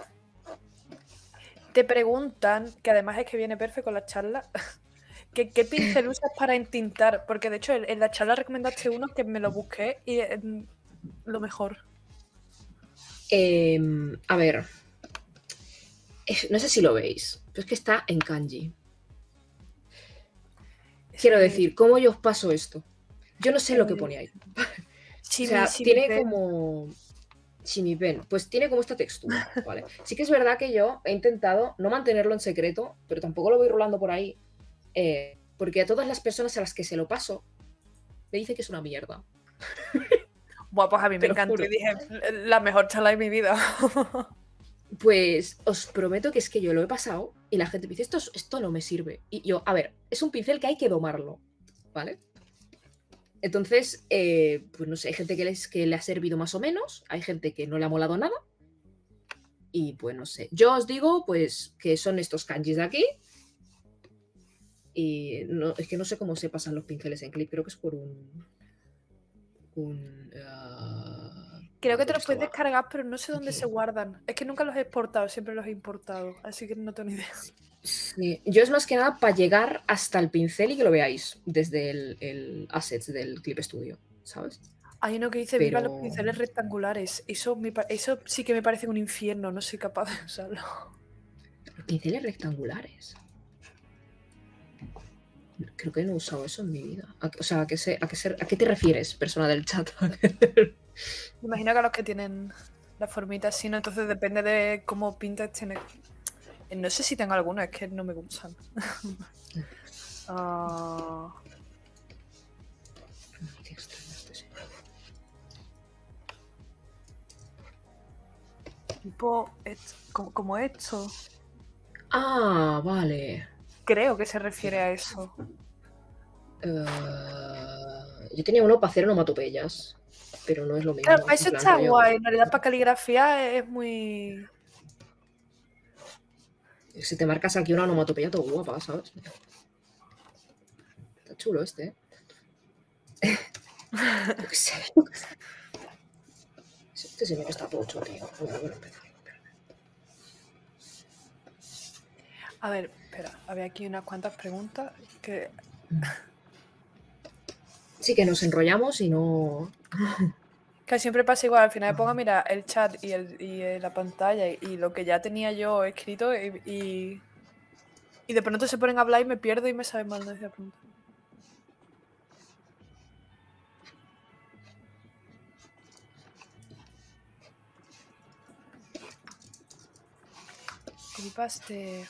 Te preguntan, que además es que viene perfecto con la charla, que qué pincel usas para entintar, porque de hecho en, en la charla recomendaste uno que me lo busqué y es lo mejor. Eh, a ver, es, no sé si lo veis, pero es que está en kanji. Es Quiero que... decir, ¿cómo yo os paso esto? Yo no sé eh... lo que pone ahí. Shimi, o sea, shimi tiene pen. como... Shimipen, pues tiene como esta textura, ¿vale? Sí que es verdad que yo he intentado no mantenerlo en secreto, pero tampoco lo voy rolando por ahí. Eh, porque a todas las personas a las que se lo paso, me dice que es una mierda. Buah, pues a mí me Te lo encantó juro. y dije, la mejor charla de mi vida. Pues os prometo que es que yo lo he pasado y la gente me dice, esto, es- esto no me sirve. Y yo, a ver, es un pincel que hay que domarlo, ¿vale? Entonces, eh, pues no sé, hay gente que, les, que le ha servido más o menos, hay gente que no le ha molado nada. Y pues no sé. Yo os digo, pues, que son estos kanjis de aquí. Y no, es que no sé cómo se pasan los pinceles en clip, creo que es por un. un uh, Creo que te ¿dónde los puedes estaba? descargar, pero no sé dónde Aquí. se guardan. Es que nunca los he exportado, siempre los he importado. Así que no tengo ni idea. Sí. Yo es más que nada para llegar hasta el pincel y que lo veáis desde el, el assets del Clip Studio, ¿sabes? Hay uno que dice Pero... viva los pinceles rectangulares. Eso, me pa- eso sí que me parece un infierno, no soy capaz de usarlo. Los pinceles rectangulares. Creo que no he usado eso en mi vida. A- o sea, ¿a qué, se- a, qué se- ¿a qué te refieres, persona del chat? Me imagino que a los que tienen la formita así, ¿no? Entonces depende de cómo pintas tiene. No sé si tengo alguno, es que no me gustan. Ah, Qué extraño este señor. tipo, et- como, como esto. Ah, vale. Creo que se refiere a eso. Eh, yo tenía uno para hacer onomatopeyas, pero no es lo mismo. Claro, para En eso plan, está rollo- guay. En realidad, para caligrafía es muy. Si te marcas aquí una onomatopeya todo guapa, ¿sabes? Está chulo este, ¿eh? Yo qué sé. Este señor está todo chulo, tío. Bueno, bueno, empezar. A ver, espera, había aquí unas cuantas preguntas que. Sí que nos enrollamos y no... Que siempre pasa igual, al final me pongo a mirar el chat y, el, y eh, la pantalla y, y lo que ya tenía yo escrito y, y, y de pronto se ponen a hablar y me pierdo y me sabe mal, no decía pregunta. Creepypaste.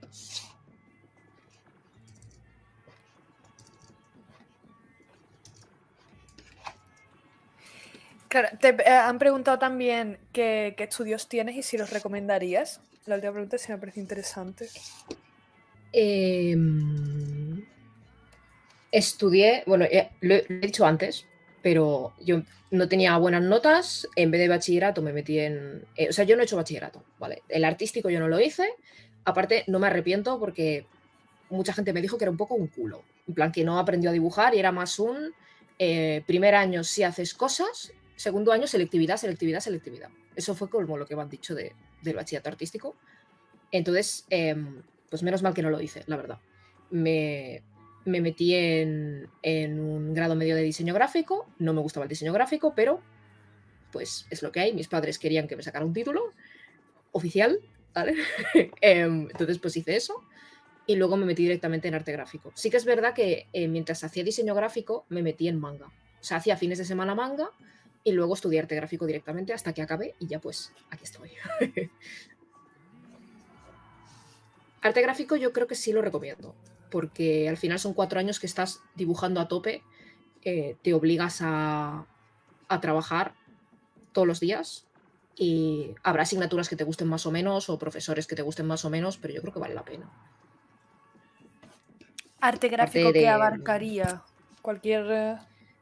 Claro, te eh, han preguntado también qué, qué estudios tienes y si los recomendarías. La última pregunta sí me parece interesante. Eh, estudié, bueno, eh, lo, he, lo he dicho antes, pero yo no tenía buenas notas. En vez de bachillerato me metí en... Eh, o sea, yo no he hecho bachillerato, ¿vale? El artístico yo no lo hice. Aparte, no me arrepiento porque mucha gente me dijo que era un poco un culo. En plan, que no aprendió a dibujar y era más un... Eh, primer año sí haces cosas, segundo año selectividad, selectividad, selectividad. Eso fue como lo que me han dicho de, del bachillerato artístico. Entonces, eh, pues menos mal que no lo hice, la verdad. Me, me metí en, en un grado medio de diseño gráfico. No me gustaba el diseño gráfico, pero pues es lo que hay. Mis padres querían que me sacara un título oficial, ¿vale? Entonces, pues hice eso. Y luego me metí directamente en arte gráfico. Sí que es verdad que eh, mientras hacía diseño gráfico me metí en manga. O sea, hacía fines de semana manga y luego estudié arte gráfico directamente hasta que acabé y ya pues aquí estoy. Arte gráfico yo creo que sí lo recomiendo, porque al final son cuatro años que estás dibujando a tope, eh, te obligas a, a trabajar todos los días y habrá asignaturas que te gusten más o menos o profesores que te gusten más o menos, pero yo creo que vale la pena. Arte gráfico Aparte que de, abarcaría cualquier. eh,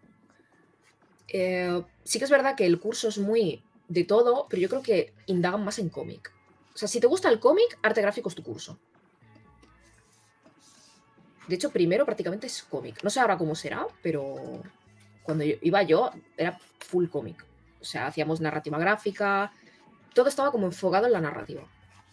eh, sí que es verdad que el curso es muy de todo, pero yo creo que indagan más en cómic. O sea, si te gusta el cómic, arte gráfico es tu curso. De hecho, primero prácticamente es cómic. No sé ahora cómo será, pero cuando yo, iba yo era full cómic. O sea, hacíamos narrativa gráfica. Todo estaba como enfocado en la narrativa.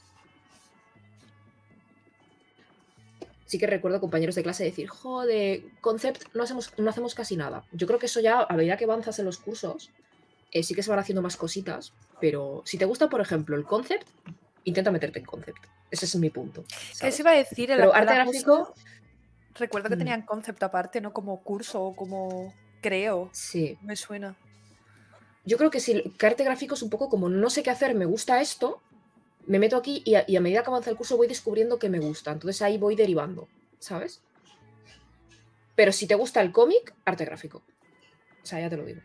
Sí que recuerdo compañeros de clase decir, joder, concept no hacemos, no hacemos casi nada. Yo creo que eso ya, a medida que avanzas en los cursos, eh, sí que se van haciendo más cositas, pero si te gusta, por ejemplo, el concept, intenta meterte en concept. Ese es mi punto. ¿Qué ¿sabes? se iba a decir? En la Pero arte escuela gráfico... justo, recuerdo que mm, tenían concepto aparte, ¿no? Como curso o como creo. sí. Me suena. Yo creo que si que arte gráfico es un poco como no sé qué hacer, me gusta esto, me meto aquí y a, y a medida que avanza el curso voy descubriendo que me gusta. Entonces ahí voy derivando, ¿sabes? Pero si te gusta el cómic, arte gráfico. O sea, ya te lo digo.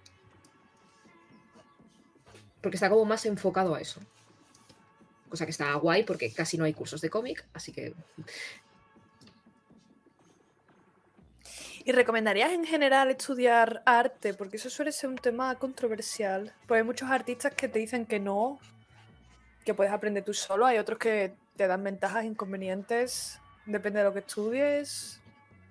Porque está como más enfocado a eso. Cosa que está guay porque casi no hay cursos de cómic, así que... ¿Y recomendarías en general estudiar arte? Porque eso suele ser un tema controversial. Pues hay muchos artistas que te dicen que no, que puedes aprender tú solo. Hay otros que te dan ventajas, inconvenientes. Depende de lo que estudies.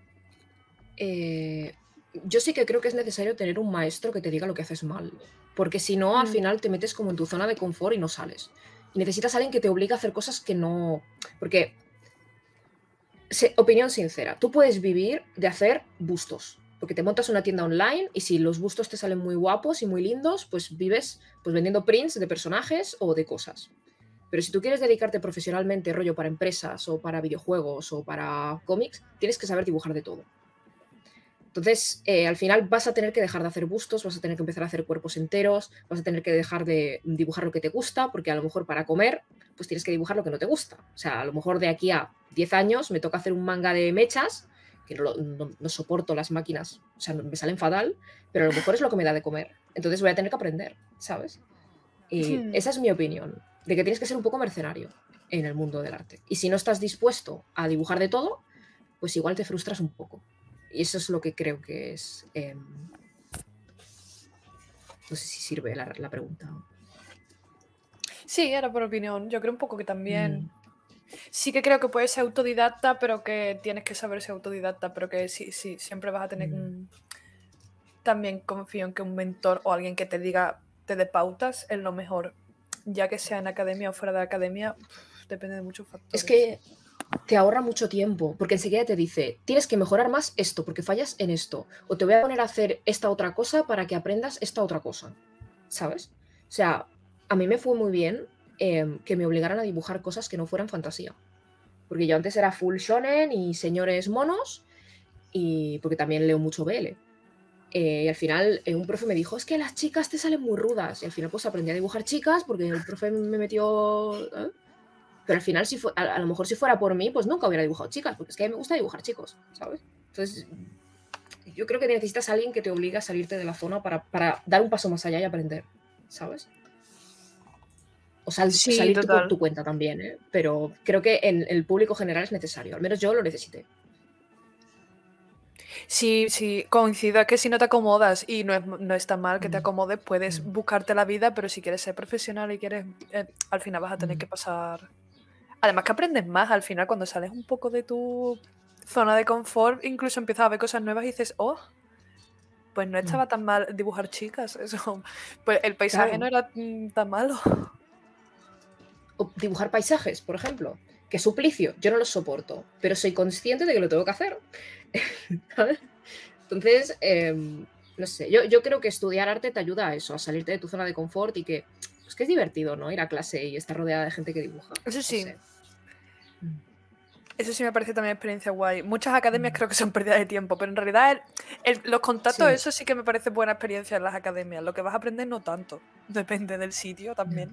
Eh, yo sí que creo que es necesario tener un maestro que te diga lo que haces mal. Porque si no, mm. al final te metes como en tu zona de confort y no sales. Y necesitas a alguien que te obligue a hacer cosas que no... Porque... Se, opinión sincera, tú puedes vivir de hacer bustos, porque te montas una tienda online y si los bustos te salen muy guapos y muy lindos, pues vives pues vendiendo prints de personajes o de cosas. Pero si tú quieres dedicarte profesionalmente, rollo para empresas o para videojuegos o para cómics, tienes que saber dibujar de todo. Entonces, eh, al final vas a tener que dejar de hacer bustos, vas a tener que empezar a hacer cuerpos enteros, vas a tener que dejar de dibujar lo que te gusta, porque a lo mejor para comer, pues tienes que dibujar lo que no te gusta. O sea, a lo mejor de aquí a diez años me toca hacer un manga de mechas, que no, no, no soporto las máquinas, o sea, me salen fatal, pero a lo mejor es lo que me da de comer. Entonces voy a tener que aprender, ¿sabes? Y hmm. esa es mi opinión, de que tienes que ser un poco mercenario en el mundo del arte. Y si no estás dispuesto a dibujar de todo, pues igual te frustras un poco. Y eso es lo que creo que es... Eh, no sé si sirve la, la pregunta. Sí, era por opinión. Yo creo un poco que también... Mm. Sí que creo que puedes ser autodidacta, pero que tienes que saber ser autodidacta, pero que sí, sí, siempre vas a tener... Mm. También confío en que un mentor o alguien que te diga, te dé pautas es lo mejor. Ya que sea en academia o fuera de academia, depende de muchos factores. Es que... te ahorra mucho tiempo, porque enseguida te dice, tienes que mejorar más esto, porque fallas en esto, o te voy a poner a hacer esta otra cosa para que aprendas esta otra cosa, ¿sabes? O sea, a mí me fue muy bien eh, que me obligaran a dibujar cosas que no fueran fantasía, porque yo antes era full shonen y señores monos, y porque también leo mucho B L. Eh, y al final eh, un profe me dijo, es que las chicas te salen muy rudas, y al final pues aprendí a dibujar chicas, porque el profe me metió... ¿eh? Pero al final, si fue, a, a lo mejor si fuera por mí, pues nunca hubiera dibujado chicas, porque es que a mí me gusta dibujar chicos, ¿sabes? Entonces, yo creo que necesitas a alguien que te obligue a salirte de la zona para, para dar un paso más allá y aprender, ¿sabes? O sal, sí, salir por tu cuenta también, ¿eh? Pero creo que en el público general es necesario, al menos yo lo necesité. Sí, sí, coincido, es que si no te acomodas y no es, no es tan mal que te acomodes, puedes mm. buscarte la vida, pero si quieres ser profesional y quieres, eh, al final vas a tener mm. que pasar... Además que aprendes más al final cuando sales un poco de tu zona de confort, incluso empiezas a ver cosas nuevas y dices, oh, pues no estaba tan mal dibujar chicas, eso, pues el paisaje claro. no era tan malo. O dibujar paisajes, por ejemplo, que suplicio, yo no los soporto, pero soy consciente de que lo tengo que hacer. Entonces, eh, no sé, yo, yo creo que estudiar arte te ayuda a eso, a salirte de tu zona de confort y que pues que es divertido, ¿no? Ir a clase y estar rodeada de gente que dibuja. Eso sí. No sé. Eso sí me parece también experiencia guay. Muchas academias mm. creo que son pérdidas de tiempo, pero en realidad el, el, los contactos, sí. eso sí que me parece buena experiencia en las academias. Lo que vas a aprender no tanto. Depende del sitio también.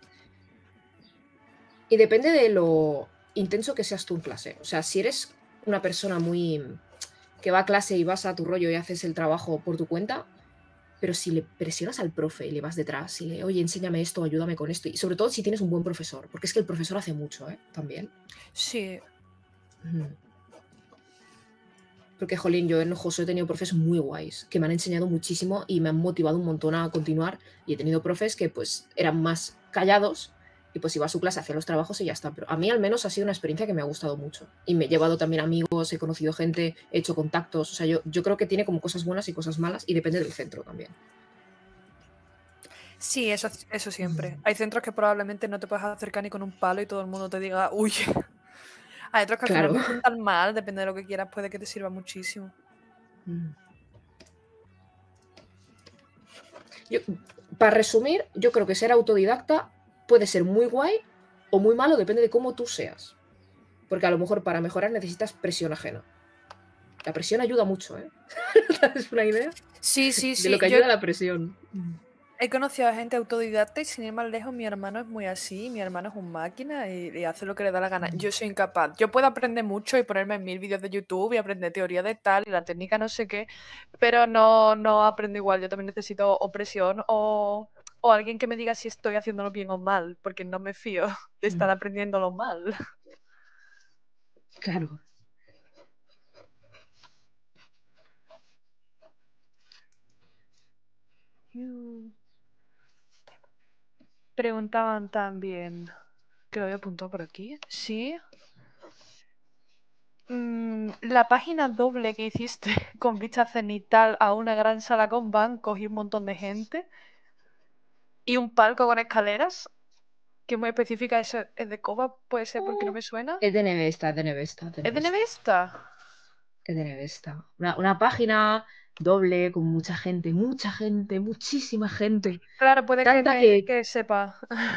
Y depende de lo intenso que seas tú en clase. O sea, si eres una persona muy... que va a clase y vas a tu rollo y haces el trabajo por tu cuenta... Pero si le presionas al profe y le vas detrás y le, oye, enséñame esto, ayúdame con esto. Y sobre todo si tienes un buen profesor, porque es que el profesor hace mucho, ¿eh? También. Sí. Mm. Porque, jolín, yo en José he tenido profes muy guays, que me han enseñado muchísimo y me han motivado un montón a continuar. Y he tenido profes que, pues, eran más callados y, pues, iba a su clase, hacía los trabajos y ya está. Pero a mí, al menos, ha sido una experiencia que me ha gustado mucho. Y me he llevado también amigos, he conocido gente, he hecho contactos. O sea, yo, yo creo que tiene como cosas buenas y cosas malas y depende del centro también. Sí, eso, eso siempre. Hay centros que probablemente no te puedes acercar ni con un palo y todo el mundo te diga, uy. Hay otros que al claro. final no están mal, depende de lo que quieras, puede que te sirva muchísimo. Yo, para resumir, yo creo que ser autodidacta puede ser muy guay o muy malo, depende de cómo tú seas. Porque a lo mejor para mejorar necesitas presión ajena. La presión ayuda mucho, ¿eh? ¿Es una idea? Sí, sí, sí. De lo que ayuda yo... la presión. He conocido a gente autodidacta y sin ir más lejos, mi hermano es muy así, mi hermano es un máquina y, y hace lo que le da la gana. Mm. Yo soy incapaz. Yo puedo aprender mucho y ponerme en mil vídeos de YouTube y aprender teoría de tal y la técnica no sé qué, pero no, no aprendo igual. Yo también necesito opresión o, o alguien que me diga si estoy haciéndolo bien o mal, porque no me fío de estar Mm. aprendiéndolo mal. Claro. Preguntaban también, que lo había apuntado por aquí, sí. Mm, la página doble que hiciste con vista cenital a una gran sala con bancos y un montón de gente y un palco con escaleras, que es muy específica, ¿eso es de Coba? ¿Puede ser porque no me suena? Es de Nevesta, es de Nevesta, de ¿Es de Nevesta. Nevesta? Es de Nevesta. Una, una página doble con mucha gente, mucha gente, muchísima gente. Claro, puede que, Tanta me, que que sepa.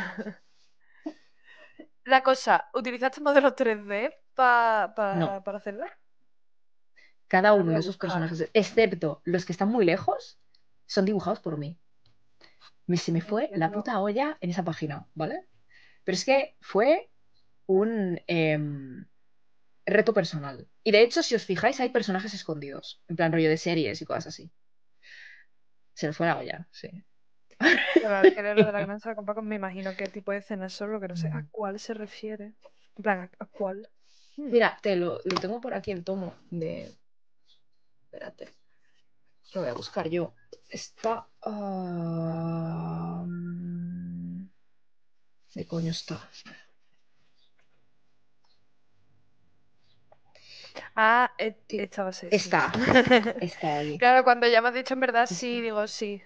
La cosa, ¿utilizaste modelos tres D pa- no. para, para hacerla? Cada La uno voy a de esos buscar. personajes, excepto los que están muy lejos, son dibujados por mí. Me, se me fue la Entiendo. puta olla en esa página, ¿vale? Pero es que fue un em, reto personal. Y de hecho, si os fijáis, hay personajes escondidos, en plan rollo de series y cosas así. Se les fue la olla, sí. Claro, al querer lo de la gran sala con Paco, me imagino qué tipo de escena es solo, que no sé a Mm. cuál se refiere. En plan, ¿a, a cuál? Hmm. Mira, te lo, lo tengo por aquí el tomo de. Espérate. Lo voy a buscar yo. Está. ah, ¿De coño está? Ah, e- Ti- esta va a ser, sí. Está. Está ahí. Claro, cuando ya me has dicho en verdad sí, Está. digo sí.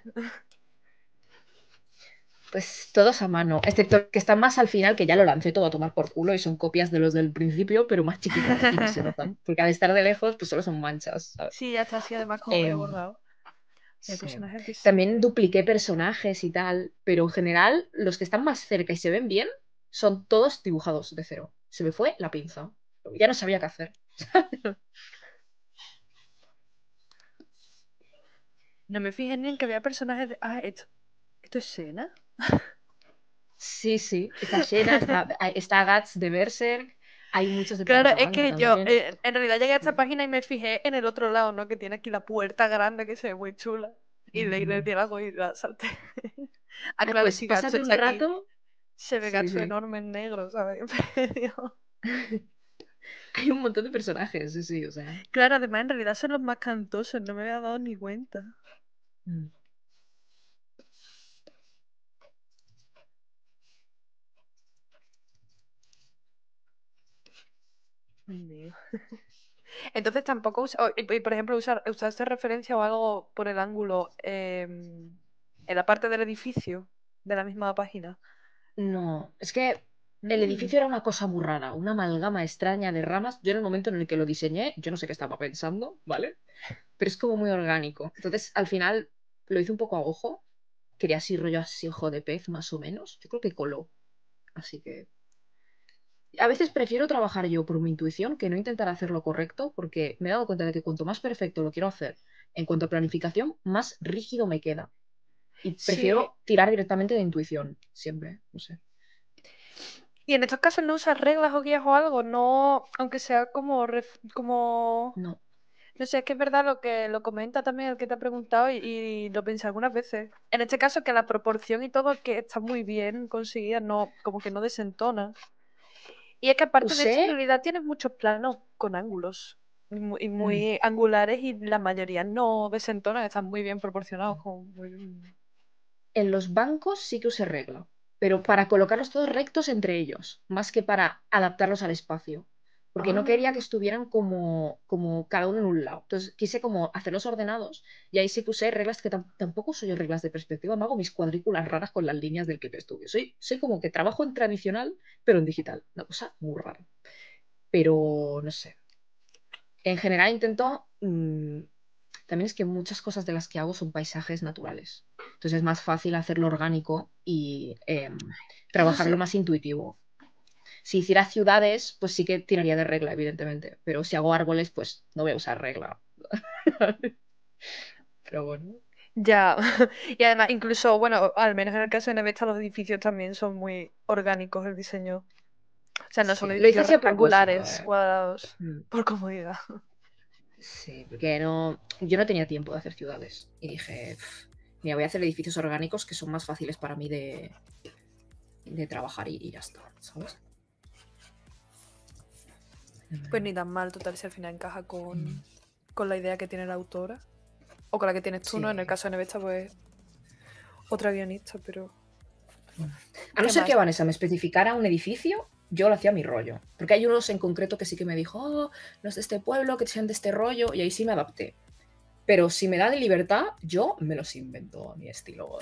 Pues todos a mano, excepto el que está más al final, que ya lo lancé todo a tomar por culo y son copias de los del principio, pero más chiquitas y ni se notan. Porque al estar de lejos, pues solo son manchas, ¿sabes? Sí, ya está así, además como medio Em, borrado. El sí. personaje También visible. dupliqué personajes y tal, pero en general, los que están más cerca y se ven bien, son todos dibujados de cero. Se me fue la pinza. Ya no sabía qué hacer. No me fijé ni en que había personajes de... Ah, esto, ¿esto es Sena? Sí, sí, está llena, está, está Guts de Berserk, hay muchos de Claro, es Vagabond que yo también. eh, en realidad llegué a esta página y me fijé en el otro lado, ¿no? Que tiene aquí la puerta grande que se ve muy chula. Y le, le Mm. tiene algo y la salté. Ah, Ah, claro, pues si Gacho pásate un está aquí, rato. se ve Sí, Gacho sí. enorme en negro, ¿sabes? En medio. Hay un montón de personajes, sí, sí, o sea. Claro, además en realidad son los más cantosos, no me había dado ni cuenta. Mm. Ay, mío. Entonces tampoco usa, o- y, y, por ejemplo, usar, usaste referencia o algo por el ángulo em, en la parte del edificio de la misma página. No, es que el Mm. edificio era una cosa muy rara, una amalgama extraña de ramas. Yo en el momento en el que lo diseñé, yo no sé qué estaba pensando, ¿vale? Pero es como muy orgánico. Entonces, al final lo hice un poco a ojo. Quería así rollo así ojo de pez, más o menos. Yo creo que coló. Así que a veces prefiero trabajar yo por mi intuición que no intentar hacer lo correcto, porque me he dado cuenta de que cuanto más perfecto lo quiero hacer en cuanto a planificación, más rígido me queda. Y Sí, prefiero tirar directamente de intuición, siempre, no sé. y en estos casos no usas reglas o guías o algo, no, aunque sea como, ref- como, No. no sé, es que es verdad lo que lo comenta también el que te ha preguntado y, y lo pensé algunas veces. En este caso que la proporción y todo que está muy bien conseguida, no, como que no desentona. Y es que aparte de Usé, esto, en realidad tienes muchos planos con ángulos y muy, y mm, muy angulares y la mayoría no desentonan, están muy bien proporcionados. Como muy bien. en los bancos sí que usé regla, pero para colocarlos todos rectos entre ellos, más que para adaptarlos al espacio. Porque no quería que Ah, estuvieran como, como cada uno en un lado. Entonces quise como hacerlos ordenados y ahí sí que usé reglas que tam- tampoco soy yo reglas de perspectiva, me hago mis cuadrículas raras con las líneas del clip estudio. Soy, soy como que trabajo en tradicional, pero en digital. Una cosa muy rara. Pero no sé. En general intento mm, también es que muchas cosas de las que hago son paisajes naturales. Entonces es más fácil hacerlo orgánico y eh, eso sí. trabajarlo más intuitivo. Si hiciera ciudades, pues sí que tiraría de regla, evidentemente. Pero si hago árboles, pues no voy a usar regla. Pero bueno. Ya, y además, incluso, bueno, al menos en el caso de Nevesta, los edificios también son muy orgánicos el diseño. O sea, no son Sí, lo hice edificios así a propósito, rectangulares, ¿eh? cuadrados, Mm, por comodidad. sí, porque no, yo no tenía tiempo de hacer ciudades. Y dije, "Pf, mira, voy a hacer edificios orgánicos que son más fáciles para mí de, de trabajar y, y ya está, ¿sabes? Pues ni tan mal, total, si al final encaja con, Mm, con la idea que tiene la autora. O con la que tienes tú, ¿no? En el sí. caso de Nevesta, pues otra guionista, pero... A no ¿Qué ser que más? Vanessa me especificara un edificio, yo lo hacía a mi rollo. Porque hay unos en concreto que sí que me dijo, oh, los de este pueblo, que sean de este rollo, y ahí sí me adapté. Pero si me da de libertad, yo me los invento a mi estilo.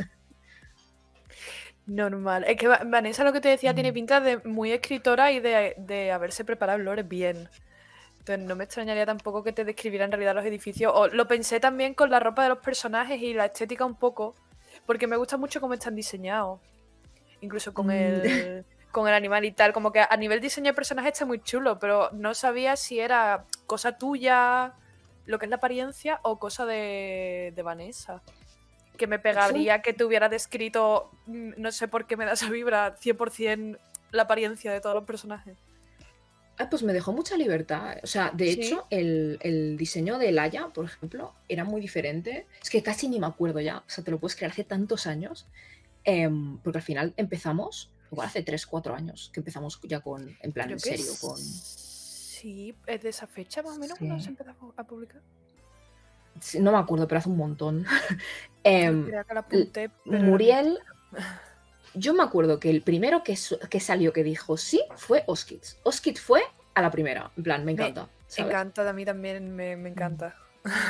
Normal. Es que Va- Vanessa, lo que te decía, tiene Mm. pinta de muy escritora y de, de haberse preparado el lore bien. Entonces no me extrañaría tampoco que te describiera en realidad los edificios. O lo pensé también con la ropa de los personajes y la estética un poco, porque me gusta mucho cómo están diseñados. Incluso con Mm, el, con el animal y tal. Como que a nivel diseño de personaje está muy chulo, pero no sabía si era cosa tuya, lo que es la apariencia, o cosa de, de Vanessa. Que me fue un- pegaría que te hubiera descrito, mm, no sé por qué me da esa vibra, cien por ciento la apariencia de todos los personajes. Ah, pues me dejó mucha libertad. O sea, de Sí, hecho, el, el diseño de Laia, por ejemplo, era muy diferente. Es que casi ni me acuerdo ya. O sea, te lo puedes creer, hace tantos años. Em, porque al final empezamos, igual hace tres cuatro años, que empezamos ya con, en plan, en creo que serio, es... con... Sí, es de esa fecha más o menos cuando se Sí. empezó a publicar. Sí, no me acuerdo, pero hace un montón. Pues Em, creo que la l- apunté, pero ahora no. Muriel, yo me acuerdo que el primero que, su- que salió que dijo sí fue Oskits. Oskit fue a la primera, en plan, me Me encanta, ¿sabes? encanta, a mí también me, me Mm. encanta.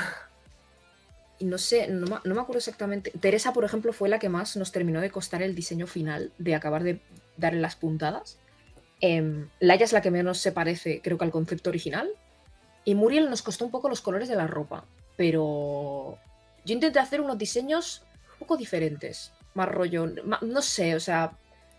Y no sé, no, me- no me acuerdo exactamente. Teresa, por ejemplo, fue la que más nos terminó de costar el diseño final, de acabar de darle las puntadas. Em, Laia es la que menos se parece, creo que al concepto original. Y Muriel nos costó un poco los colores de la ropa, pero yo intenté hacer unos diseños un poco diferentes, más rollo, ma- no sé, o sea,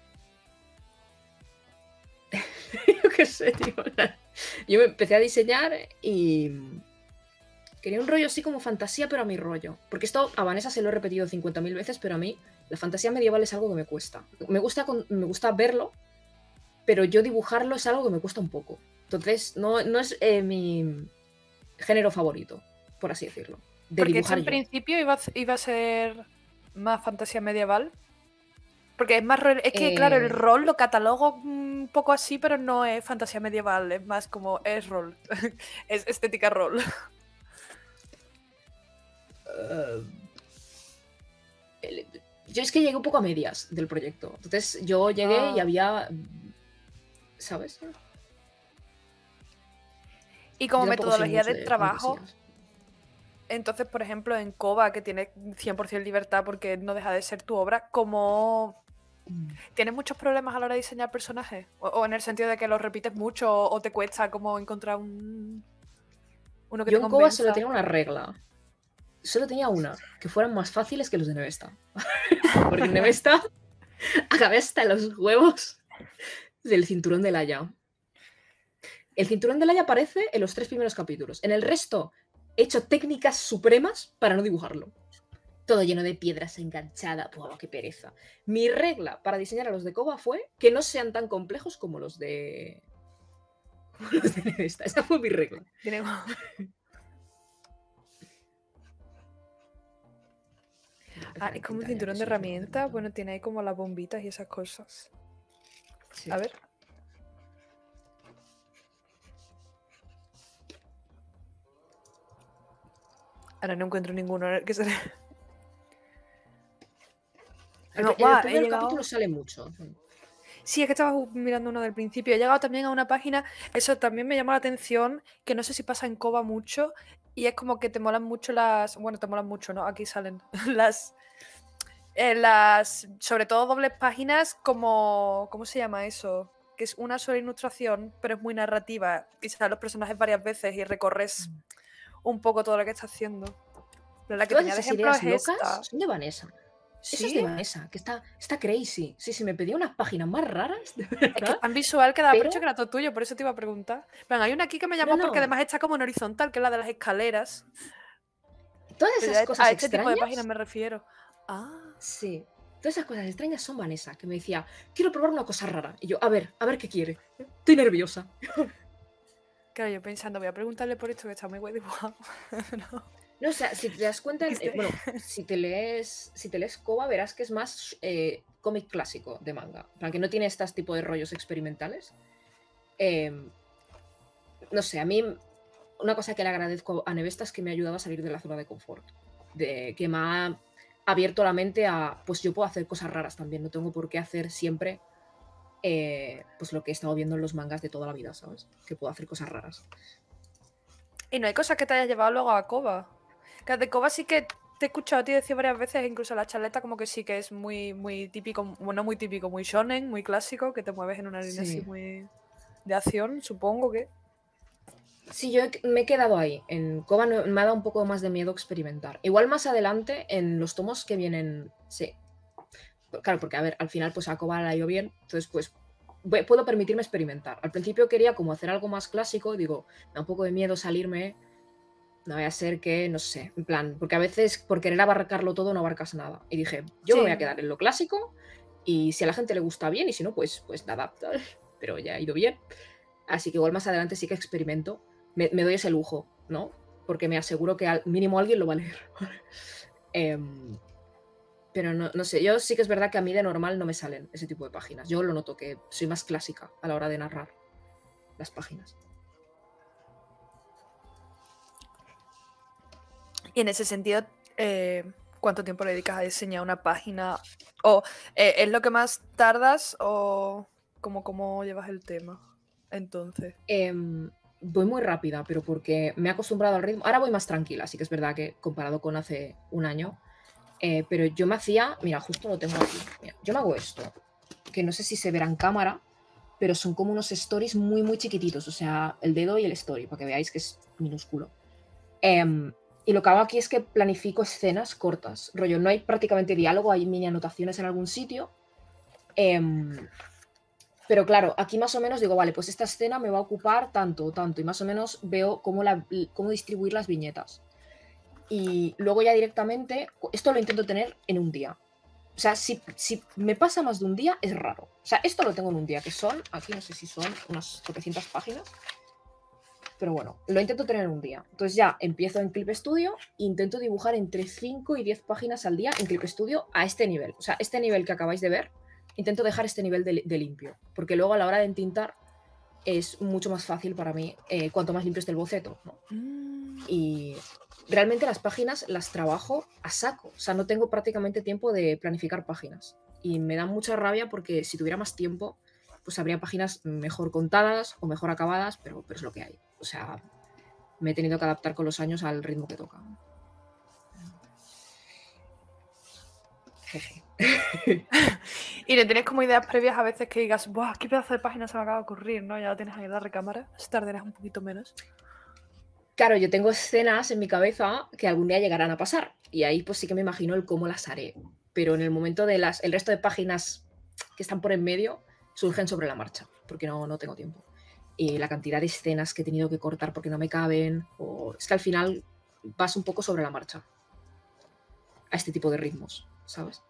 yo qué sé, tío. Yo me empecé a diseñar y quería un rollo así como fantasía, pero a mi rollo. Porque esto a Vanessa se lo he repetido cincuenta mil veces, pero a mí la fantasía medieval es algo que me cuesta. Me gusta, con- me gusta verlo, pero yo dibujarlo es algo que me cuesta un poco. Entonces, no, no es eh, mi género favorito, por así decirlo, de Porque esto dibujar en yo. principio iba a, iba a ser más fantasía medieval. Porque es más rol- es que, claro, el Eh, rol lo catalogo un poco así, pero no es fantasía medieval, es más como es rol. Es estética rol. eh, el- yo es que llegué un poco a medias del proyecto. Entonces yo llegué y Ah. había, ¿sabes? Y como Yo tampoco soy metodología mucho de de trabajo, fantasías. entonces, por ejemplo, en Koba, que tiene cien por ciento libertad porque no deja de ser tu obra, ¿cómo tienes muchos problemas a la hora de diseñar personajes? O, o en el sentido de que los repites mucho o, o te cuesta como encontrar un uno que Yo te en Koba solo convenza. tenía una regla. Solo tenía una, que fueran más fáciles que los de Nevesta. Porque en Nevesta acabé hasta los huevos del cinturón de Laia. El cinturón de Laia aparece en los tres primeros capítulos. En el resto he hecho técnicas supremas para no dibujarlo. Todo lleno de piedras enganchadas. ¡Buah, qué pereza! Mi regla para diseñar a los de Koba fue que no sean tan complejos como los de. Como los de Nevesta. Esa fue mi regla. Tiene... Ah, es como un cinturón de herramientas. Bueno, tiene ahí como las bombitas y esas cosas. Sí. A ver. Ahora no encuentro ninguno en el que se... El, No, en el guau, he primer llegado... capítulo sale mucho. Sí, es que estaba mirando uno del principio. He llegado también a una página, eso también me llamó la atención, que no sé si pasa en Koba mucho, y es como que te molan mucho las... Bueno, te molan mucho, ¿no? Aquí salen las... eh, las... Sobre todo dobles páginas como... ¿Cómo se llama eso? Que es una sola ilustración, pero es muy narrativa, y salen los personajes varias veces y recorres un poco todo lo que está haciendo. Pero la que Todas tenía de esas ejemplo ideas es locas esta. son de Vanessa. Eso es ¿Sí? de Vanessa, que está, está crazy. Sí, sí, me pedía unas páginas más raras, de Es que es verdad. tan visual que daba por Pero, hecho que era todo tuyo, por eso te iba a preguntar. Bueno, hay una aquí que me no, llamó porque no. además está como en horizontal, que es la de las escaleras. todas Pero esas a, cosas a este extrañas... tipo de páginas me refiero. Ah. Sí. Todas esas cosas extrañas son Vanessa, que me decía, quiero probar una cosa rara. Y yo, a ver, a ver qué quiere. Estoy nerviosa. Claro, yo pensando, voy a preguntarle por esto que está muy guay dibujado. no. No, o sea, si te das cuenta, eh, bueno, si te lees si te lees Koba, verás que es más eh, cómic clásico de manga. En plan, que no tiene este tipo de rollos experimentales. Eh, no sé, a mí una cosa que le agradezco a Nevesta es que me ha ayudado a salir de la zona de confort. De que me ha abierto la mente a, pues yo puedo hacer cosas raras también, no tengo por qué hacer siempre eh, pues lo que he estado viendo en los mangas de toda la vida, ¿sabes? Que puedo hacer cosas raras. Y no hay cosas que te hayas llevado luego a Koba. Que de Koba sí que te he escuchado a ti decir varias veces, incluso la charleta como que sí que es muy, muy típico, bueno, muy típico, muy shonen, muy clásico, que te mueves en una línea Sí. así muy de acción, supongo que. Sí, yo he- me he quedado ahí. En Koba no- me ha dado un poco más de miedo experimentar. Igual más adelante, en los tomos que vienen... Sí. Claro, porque a ver, al final pues a Koba la ha ido bien, entonces pues voy- puedo permitirme experimentar. Al principio quería como hacer algo más clásico, y digo, me da un poco de miedo salirme, no vaya a ser que, no sé, en plan, porque a veces por querer abarcarlo todo no abarcas nada. Y dije, yo me voy a Sí. quedar en lo clásico y si a la gente le gusta bien y si no, pues, pues nada, pero ya ha ido bien. Así que igual más adelante sí que experimento. Me, me doy ese lujo, ¿no? Porque me aseguro que al mínimo alguien lo va a leer. Em, pero no, no sé, yo sí que es verdad que a mí de normal no me salen ese tipo de páginas. Yo lo noto que soy más clásica a la hora de narrar las páginas. Y en ese sentido, eh, ¿cuánto tiempo le dedicas a diseñar una página? ¿O eh, es lo que más tardas o cómo, cómo llevas el tema? Entonces. Em, voy muy rápida, pero porque me he acostumbrado al ritmo. Ahora voy más tranquila, sí que es verdad que comparado con hace un año. Eh, pero yo me hacía, mira, justo lo tengo aquí. Mira, yo me hago esto, que no sé si se verá en cámara, pero son como unos stories muy, muy chiquititos. O sea, el dedo y el story, para que veáis que es minúsculo. Em, y lo que hago aquí es que planifico escenas cortas. Rollo, no hay prácticamente diálogo, hay mini anotaciones en algún sitio. Em, pero claro, aquí más o menos digo, vale, pues esta escena me va a ocupar tanto, tanto, y más o menos veo cómo, la, cómo distribuir las viñetas. Y luego ya directamente, esto lo intento tener en un día. O sea, si, si me pasa más de un día, es raro. O sea, esto lo tengo en un día, que son, aquí no sé si son unas tropecientas páginas. Pero bueno, lo intento tener en un día. Entonces ya empiezo en Clip Studio e intento dibujar entre cinco y diez páginas al día en Clip Studio a este nivel. O sea, este nivel que acabáis de ver, intento dejar este nivel de, de limpio. Porque luego a la hora de entintar es mucho más fácil para mí eh, cuanto más limpio esté el boceto, ¿no? Mm. Y realmente las páginas las trabajo a saco. O sea, no tengo prácticamente tiempo de planificar páginas. Y me da mucha rabia porque si tuviera más tiempo, pues habría páginas mejor contadas o mejor acabadas, pero, pero es lo que hay. O sea, me he tenido que adaptar con los años al ritmo que toca. Jeje. Y no tienes como ideas previas a veces que digas, ¡buah, qué pedazo de página se me acaba de ocurrir! ¿No? Ya lo tienes ahí en la recámara, así tardarás un poquito menos. Claro, yo tengo escenas en mi cabeza que algún día llegarán a pasar. Y ahí pues sí que me imagino el cómo las haré. Pero en el momento de las. El resto de páginas que están por en medio surgen sobre la marcha. Porque no, no tengo tiempo. Y la cantidad de escenas que he tenido que cortar porque no me caben. O... Es que al final vas un poco sobre la marcha. A este tipo de ritmos, ¿sabes?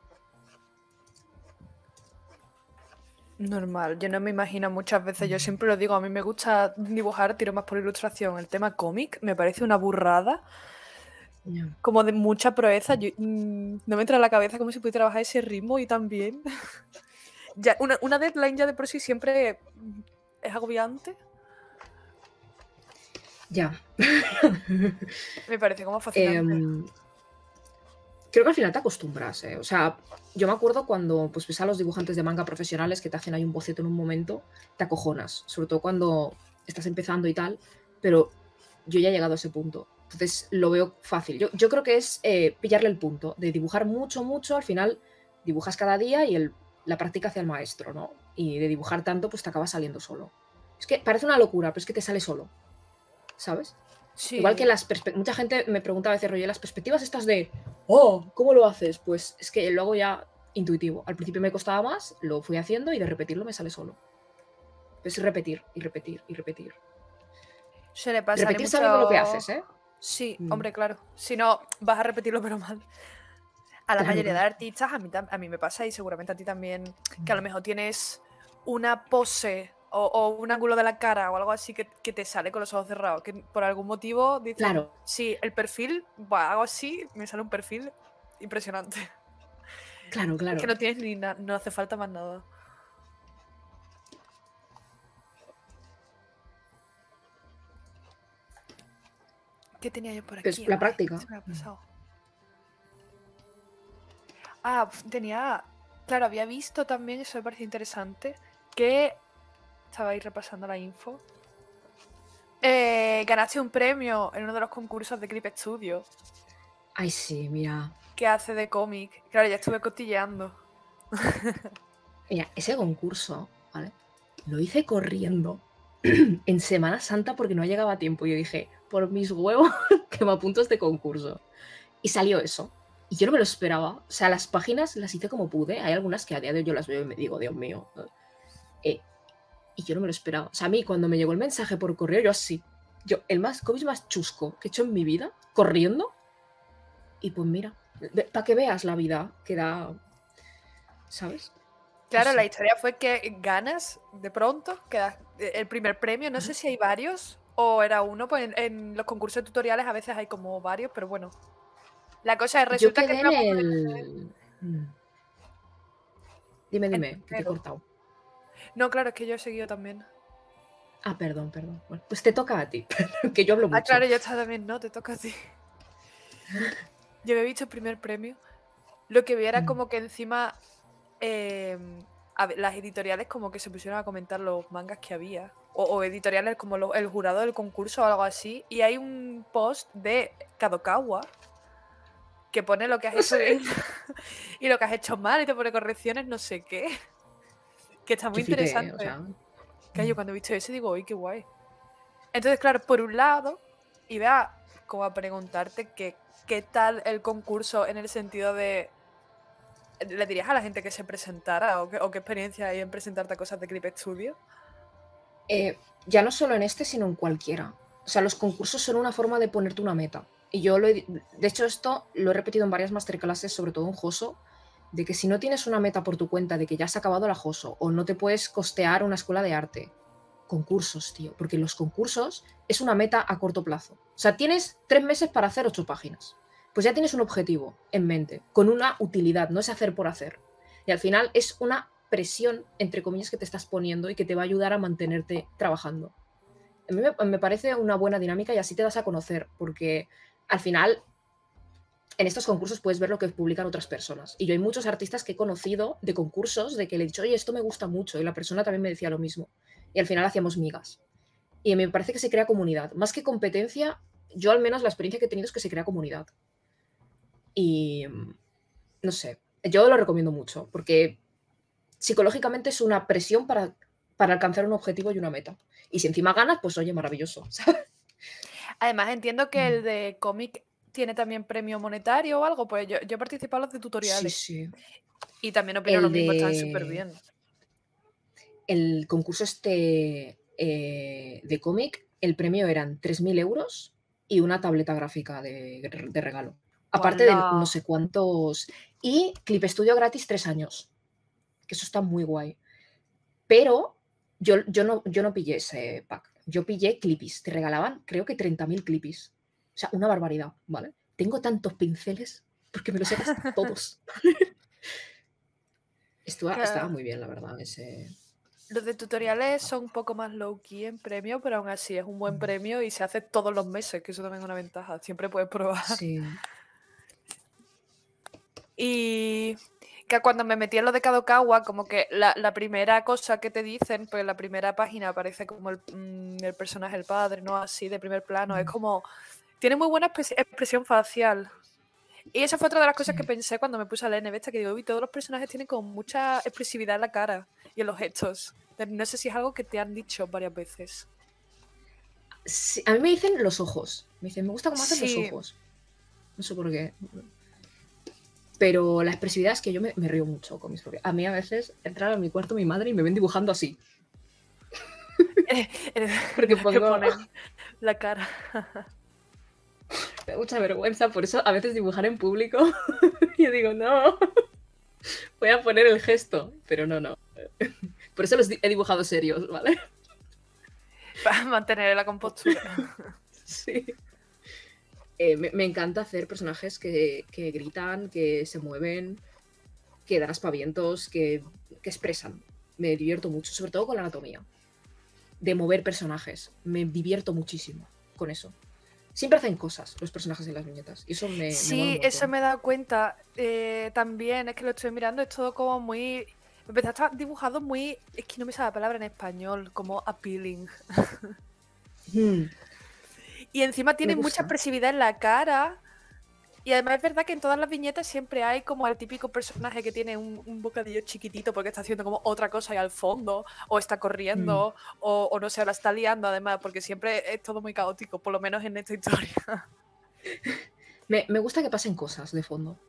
Normal, yo no me imagino muchas veces, yo siempre lo digo, a mí me gusta dibujar, tiro más por ilustración. El tema cómic me parece una burrada, Yeah. como de mucha proeza. Yo, mmm, no me entra en la cabeza cómo se puede trabajar ese ritmo y tan bien. ya, una, una deadline ya de por sí siempre es agobiante. Ya. Me parece como fascinante. Eh, creo que al final te acostumbras, ¿eh? O sea, yo me acuerdo cuando pues, ves a los dibujantes de manga profesionales que te hacen ahí un boceto en un momento, te acojonas, sobre todo cuando estás empezando y tal, pero yo ya he llegado a ese punto. Entonces lo veo fácil. Yo, yo creo que es eh, pillarle el punto, de dibujar mucho, mucho, al final dibujas cada día y el, la práctica hace al maestro, ¿no? Y de dibujar tanto, pues te acaba saliendo solo. Es que parece una locura, pero es que te sale solo, ¿sabes? Sí. Igual que las perspectivas. Mucha gente me pregunta a veces, rollo, las perspectivas estas de, oh, ¿cómo lo haces? Pues es que lo hago ya intuitivo. Al principio me costaba más, lo fui haciendo y de repetirlo me sale solo. Es repetir y repetir y repetir. Se le pasa Repetir mucho... sabiendo lo que haces, ¿eh? Sí, Mm. hombre, claro. Si no, vas a repetirlo pero mal. A la Claro, mayoría de claro. artistas, a mí, tam- a mí me pasa y seguramente a ti también, que a lo Mm. mejor tienes una pose o, o un ángulo de la cara o algo así que, que te sale con los ojos cerrados, que por algún motivo dices, Claro, sí, el perfil, buah, hago así, me sale un perfil impresionante. claro, Es que claro. no tienes ni nada, no hace falta más nada. ¿Qué tenía yo por Pues aquí? la Ay, práctica. se me ha Mm. pasado. Ah, pf, tenía. Claro, había visto también, eso me parece interesante, que estaba ahí repasando la info. Eh, ganaste un premio en uno de los concursos de Clip Studio Ay, sí, mira. que hace de cómic. Claro, ya estuve cotilleando. Mira, ese concurso, ¿vale? Lo hice corriendo en Semana Santa porque no llegaba a tiempo. Yo dije, por mis huevos, que me apunto a este concurso. Y salió eso. Y yo no me lo esperaba. O sea, las páginas las hice como pude. Hay algunas que a día de hoy yo las veo y me digo, Dios mío. Eh, y yo no me lo esperaba. O sea, a mí cuando me llegó el mensaje por correo, yo así. Yo, el más cómic más chusco que he hecho en mi vida, corriendo. Y pues mira, para que veas la vida que da, ¿sabes? Claro, No la sé. historia fue que ganas de pronto, que das el primer premio. No sé si hay varios o era uno, pues en, en los concursos tutoriales a veces hay como varios, pero bueno. La cosa es, Yo resulta que quedé en entramos el... Mm. Dime, en dime, que te he primero. cortado. No, claro, es que yo he seguido también. Ah, perdón, perdón. Bueno, pues te toca a ti, que yo hablo Ah, mucho. claro, ya está también, ¿no? Te toca a ti. Yo había visto el primer premio. Lo que vi era Mm. como que encima eh, a ver, las editoriales como que se pusieron a comentar los mangas que había. O, o editoriales como lo- el jurado del concurso o algo así. Y hay un post de Kadokawa que pone lo que has No hecho sé. bien y lo que has hecho mal y te pone correcciones, no sé qué. Que está muy Yo flipé, ¿eh? O interesante. sea... Que yo cuando he visto eso digo, uy, qué guay. Entonces, claro, por un lado, iba como a preguntarte que, qué tal el concurso en el sentido de... ¿Le dirías a la gente que se presentara o qué, o qué experiencia hay en presentarte a cosas de Clip Studio? Eh, ya no solo en este, sino en cualquiera. O sea, los concursos son una forma de ponerte una meta. Y yo lo he... De hecho, esto lo he repetido en varias masterclasses, sobre todo en Joso, de que si no tienes una meta por tu cuenta de que ya has acabado la Joso o no te puedes costear una escuela de arte, concursos, tío, porque los concursos es una meta a corto plazo. O sea, tienes tres meses para hacer ocho páginas. Pues ya tienes un objetivo en mente, con una utilidad, no es hacer por hacer. Y al final es una presión, entre comillas, que te estás poniendo y que te va a ayudar a mantenerte trabajando. A mí me, me parece una buena dinámica y así te das a conocer, porque al final en estos concursos puedes ver lo que publican otras personas. Y yo hay muchos artistas que he conocido de concursos de que le he dicho, oye, esto me gusta mucho, y la persona también me decía lo mismo. Y al final hacíamos migas. Y me parece que se crea comunidad. Más que competencia, yo al menos la experiencia que he tenido es que se crea comunidad. Y no sé, yo lo recomiendo mucho, porque psicológicamente es una presión para, para alcanzar un objetivo y una meta. Y si encima ganas, pues oye, maravilloso. ¿Sabes? Además, entiendo que el de cómic tiene también premio monetario o algo, pues yo, yo he participado en los de Sí, tutoriales sí. y también opino lo El mismo, están súper de... bien. El concurso este eh, de cómic, el premio eran tres mil euros y una tableta gráfica de, de regalo. Aparte de no ¡Hala! sé cuántos... Y Clip Studio gratis tres años. Que eso está muy guay. Pero yo, yo, no, yo no pillé ese pack. Yo pillé clipis. Te regalaban, creo que treinta mil clipis. O sea, una barbaridad, ¿vale? Tengo tantos pinceles porque me los he gastado todos. Estaba, estaba Claro. muy bien, la verdad, ese... Los de tutoriales son un poco más low-key en premio, pero aún así es un buen premio y se hace todos los meses, que eso también es una ventaja. Siempre puedes probar. Sí. Y que cuando me metí en lo de Kadokawa, como que la, la primera cosa que te dicen, pues la primera página aparece como el, mm, el personaje, el padre, ¿no? Así de primer plano. Es como... Tiene muy buena expresión facial. Y esa fue otra de las cosas Sí. que pensé cuando me puse a leer N B, que digo, uy, todos los personajes tienen como mucha expresividad en la cara y en los gestos. No sé si es algo que te han dicho varias veces. Sí, a mí me dicen los ojos. Me dicen, me gusta cómo haces los Sí. ojos. No sé por qué. Pero la expresividad es que yo me, me río mucho con mis propias. A mí a veces entran a mi cuarto mi madre y me ven dibujando así. Porque pongo... ponen la cara. Me da mucha vergüenza, por eso a veces dibujar en público, yo digo, no, voy a poner el gesto, pero no, no. Por eso los he dibujado serios, ¿vale? Para mantener la compostura. Sí. Eh, me, me encanta hacer personajes que, que gritan, que se mueven, que dan aspavientos, que, que expresan. Me divierto mucho, sobre todo con la anatomía. De mover personajes. Me divierto muchísimo con eso. Siempre hacen cosas los personajes en las viñetas. Y eso me, Sí, me mola un eso montón. me he dado cuenta. Eh, también es que lo estoy mirando, es todo como muy. Empezó a estar dibujado muy. Es que no me sale la palabra en español, como appealing. Hmm, Y encima me tiene mucha gusta. expresividad en la cara. Y además es verdad que en todas las viñetas siempre hay como el típico personaje que tiene un, un bocadillo chiquitito porque está haciendo como otra cosa ahí al fondo, o está Hmm. corriendo, o, o no sé, la está liando además, porque siempre es todo muy caótico, por lo menos en esta historia. Me, me gusta que pasen cosas de fondo.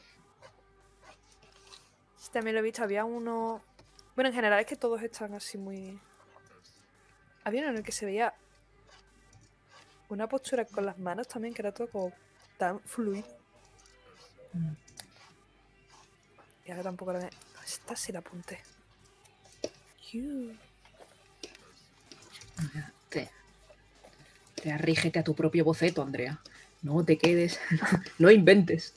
También lo he visto, había uno. Bueno, en general es que todos están así muy. Había uno en el que se veía una postura con las manos también, que era todo como tan fluido. Hmm. Y ahora tampoco la ve. Esta sí la apunté. Iu. Te, te arrígete a tu propio boceto, Andrea. No te quedes. No inventes.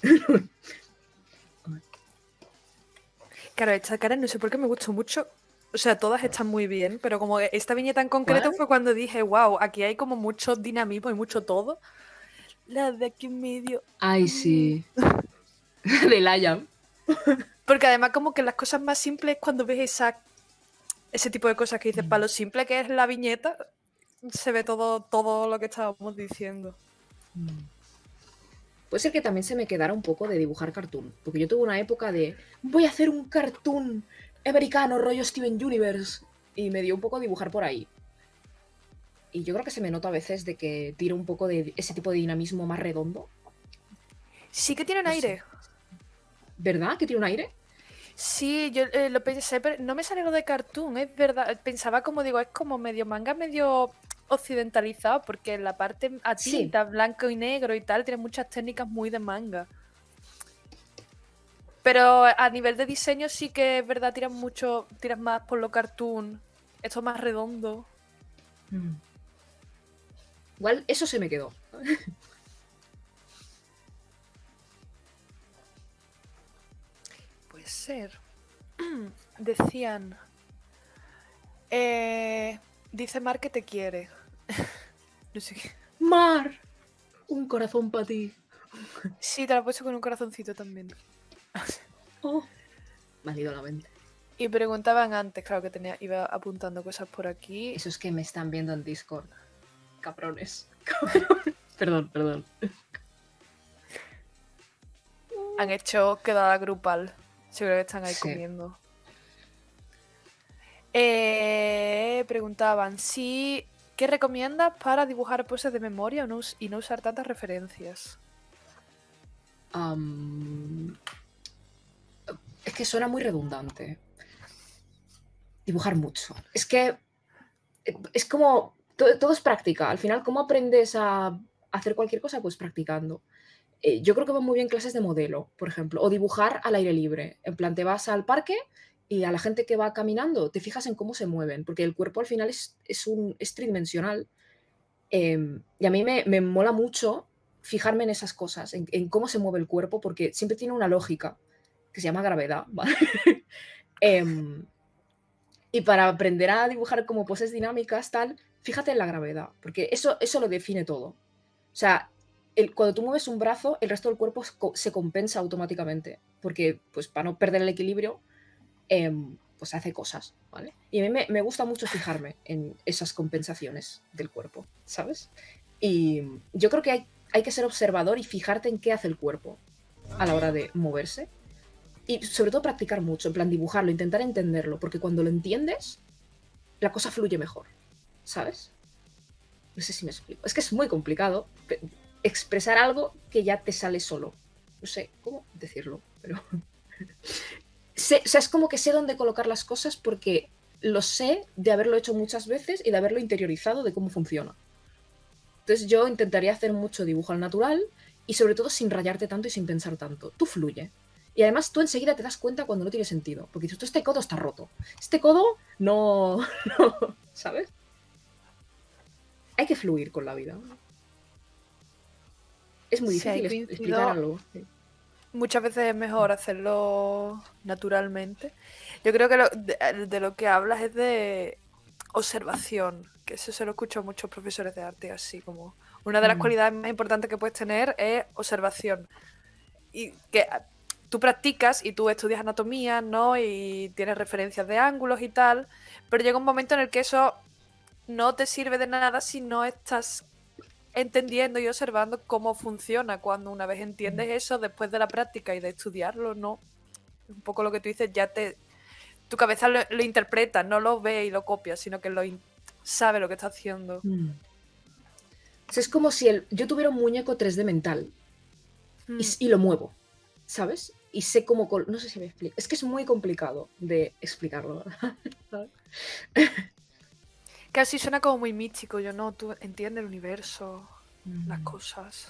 Claro, esta cara no sé por qué me gustó mucho. O sea, todas están muy bien, pero como esta viñeta en concreto ¿Cuál? fue cuando dije, wow, aquí hay como mucho dinamismo y mucho todo. La de aquí en medio. Ay, sí. De Liam. Porque además como que las cosas más simples cuando ves esa, ese tipo de cosas que dices, para lo simple que es la viñeta, se ve todo, todo lo que estábamos diciendo. Puede ser que también se me quedara un poco de dibujar cartoon. Porque yo tuve una época de voy a hacer un cartoon americano, rollo Steven Universe. Y me dio un poco dibujar por ahí. Y yo creo que se me nota a veces de que tiro un poco de ese tipo de dinamismo más redondo. Sí que tienen No aire. sé. ¿Verdad que tiene un aire? Sí, yo eh, lo pensé, pero no me sale lo de cartoon, es verdad. Pensaba como digo, es como medio manga, medio occidentalizado, porque la parte a Sí. tinta, blanco y negro y tal, tiene muchas técnicas muy de manga. Pero a nivel de diseño sí que es verdad, tiras mucho, tiras más por lo cartoon. Esto más redondo. Mm. Igual eso se me quedó. Puede ser. Decían. Eh, dice Mar que te quiere. No sé qué. Mar, un corazón para ti. Sí, te lo he puesto con un corazoncito también. Oh, me ha ido la mente. Y preguntaban antes, claro que tenía, iba apuntando cosas por aquí. Eso es que me están viendo en Discord. Cabrones. Cabrones. Perdón, perdón. Han hecho quedada grupal. Seguro que están ahí Sí. comiendo. Eh, preguntaban si ¿qué recomiendas para dibujar poses de memoria no us- y no usar tantas referencias? Um, es que suena muy redundante. Dibujar mucho. Es que es como todo, todo es práctica. Al final, ¿cómo aprendes a hacer cualquier cosa? Pues practicando. Eh, yo creo que van muy bien clases de modelo, por ejemplo, o dibujar al aire libre. En plan, te vas al parque y a la gente que va caminando te fijas en cómo se mueven, porque el cuerpo al final es, es, un, es tridimensional. Eh, y a mí me, me mola mucho fijarme en esas cosas, en, en cómo se mueve el cuerpo, porque siempre tiene una lógica que se llama gravedad, ¿vale? eh, y para aprender a dibujar como poses dinámicas, tal, fíjate en la gravedad, porque eso, eso lo define todo. O sea, el, cuando tú mueves un brazo, el resto del cuerpo se compensa automáticamente, porque pues para no perder el equilibrio, eh, pues hace cosas, ¿vale? Y a mí me, me gusta mucho fijarme en esas compensaciones del cuerpo, ¿sabes? Y yo creo que hay, hay que ser observador y fijarte en qué hace el cuerpo a la hora de moverse. Y sobre todo practicar mucho, en plan dibujarlo, intentar entenderlo, porque cuando lo entiendes, la cosa fluye mejor, ¿sabes? No sé si me explico. Es que es muy complicado expresar algo que ya te sale solo. No sé cómo decirlo, pero... sé, o sea, es como que sé dónde colocar las cosas porque lo sé de haberlo hecho muchas veces y de haberlo interiorizado de cómo funciona. Entonces yo intentaría hacer mucho dibujo al natural y sobre todo sin rayarte tanto y sin pensar tanto. Tú fluye. Y además tú enseguida te das cuenta cuando no tiene sentido. Porque dices, tú, este codo está roto. Este codo no... no, ¿sabes? Hay que fluir con la vida. Es muy Sí, ahí difícil es- explicar coincido. algo. Sí. Muchas veces es mejor hacerlo naturalmente. Yo creo que lo- de, de lo que hablas es de observación, que eso se lo escucho a muchos profesores de arte, así como una de las Mm, cualidades más importantes que puedes tener es observación. Y que ah, tú practicas y tú estudias anatomía, ¿no? Y tienes referencias de ángulos y tal, pero llega un momento en el que eso no te sirve de nada si no estás entendiendo y observando cómo funciona. Cuando una vez entiendes eso, después de la práctica y de estudiarlo, ¿no? Un poco lo que tú dices, ya te... Tu cabeza lo, lo interpreta, no lo ve y lo copia, sino que lo in- sabe lo que está haciendo. mm. O sea, es como si el, yo tuviera un muñeco tres D mental y, Mm. s- y lo muevo, ¿sabes? Y sé cómo... col- No sé si me explico. Es que es muy complicado de explicarlo. ¿Sabes? Casi suena como muy místico, yo no, tú entiendes el universo, las Mm, cosas.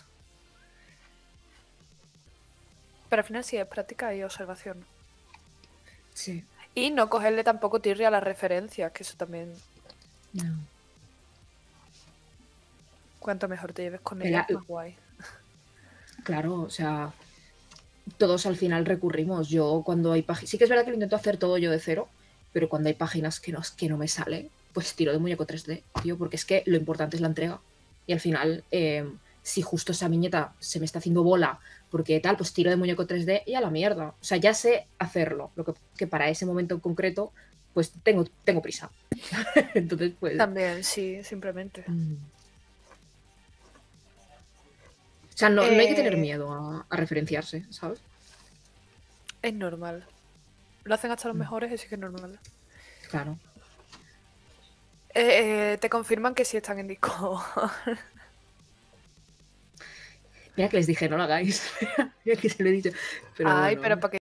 Pero al final sí es práctica y observación. sí. Y no cogerle tampoco tirria a las referencias, que eso también, No. cuanto mejor te lleves con Que ellas, la- más guay. claro, o sea, todos al final recurrimos. Yo cuando hay páginas... Sí que es verdad que lo intento hacer todo yo de cero, pero cuando hay páginas que no, que no me sale, pues tiro de muñeco tres D, tío, porque es que lo importante es la entrega. Y al final, eh, si justo esa viñeta se me está haciendo bola porque tal, pues tiro de muñeco tres D y a la mierda. O sea, ya sé hacerlo, lo que, que para ese momento en concreto, pues tengo, tengo prisa. Entonces, pues... También, sí, simplemente. mm. O sea, no, no hay que tener Eh, miedo a, a referenciarse, ¿sabes? es normal. Lo hacen hasta los Mm, mejores, así que es normal. claro. Eh, eh, te confirman que sí están en disco. Mira que les dije, no lo hagáis. Mira que se lo he dicho. Pero Ay, pero bueno. para que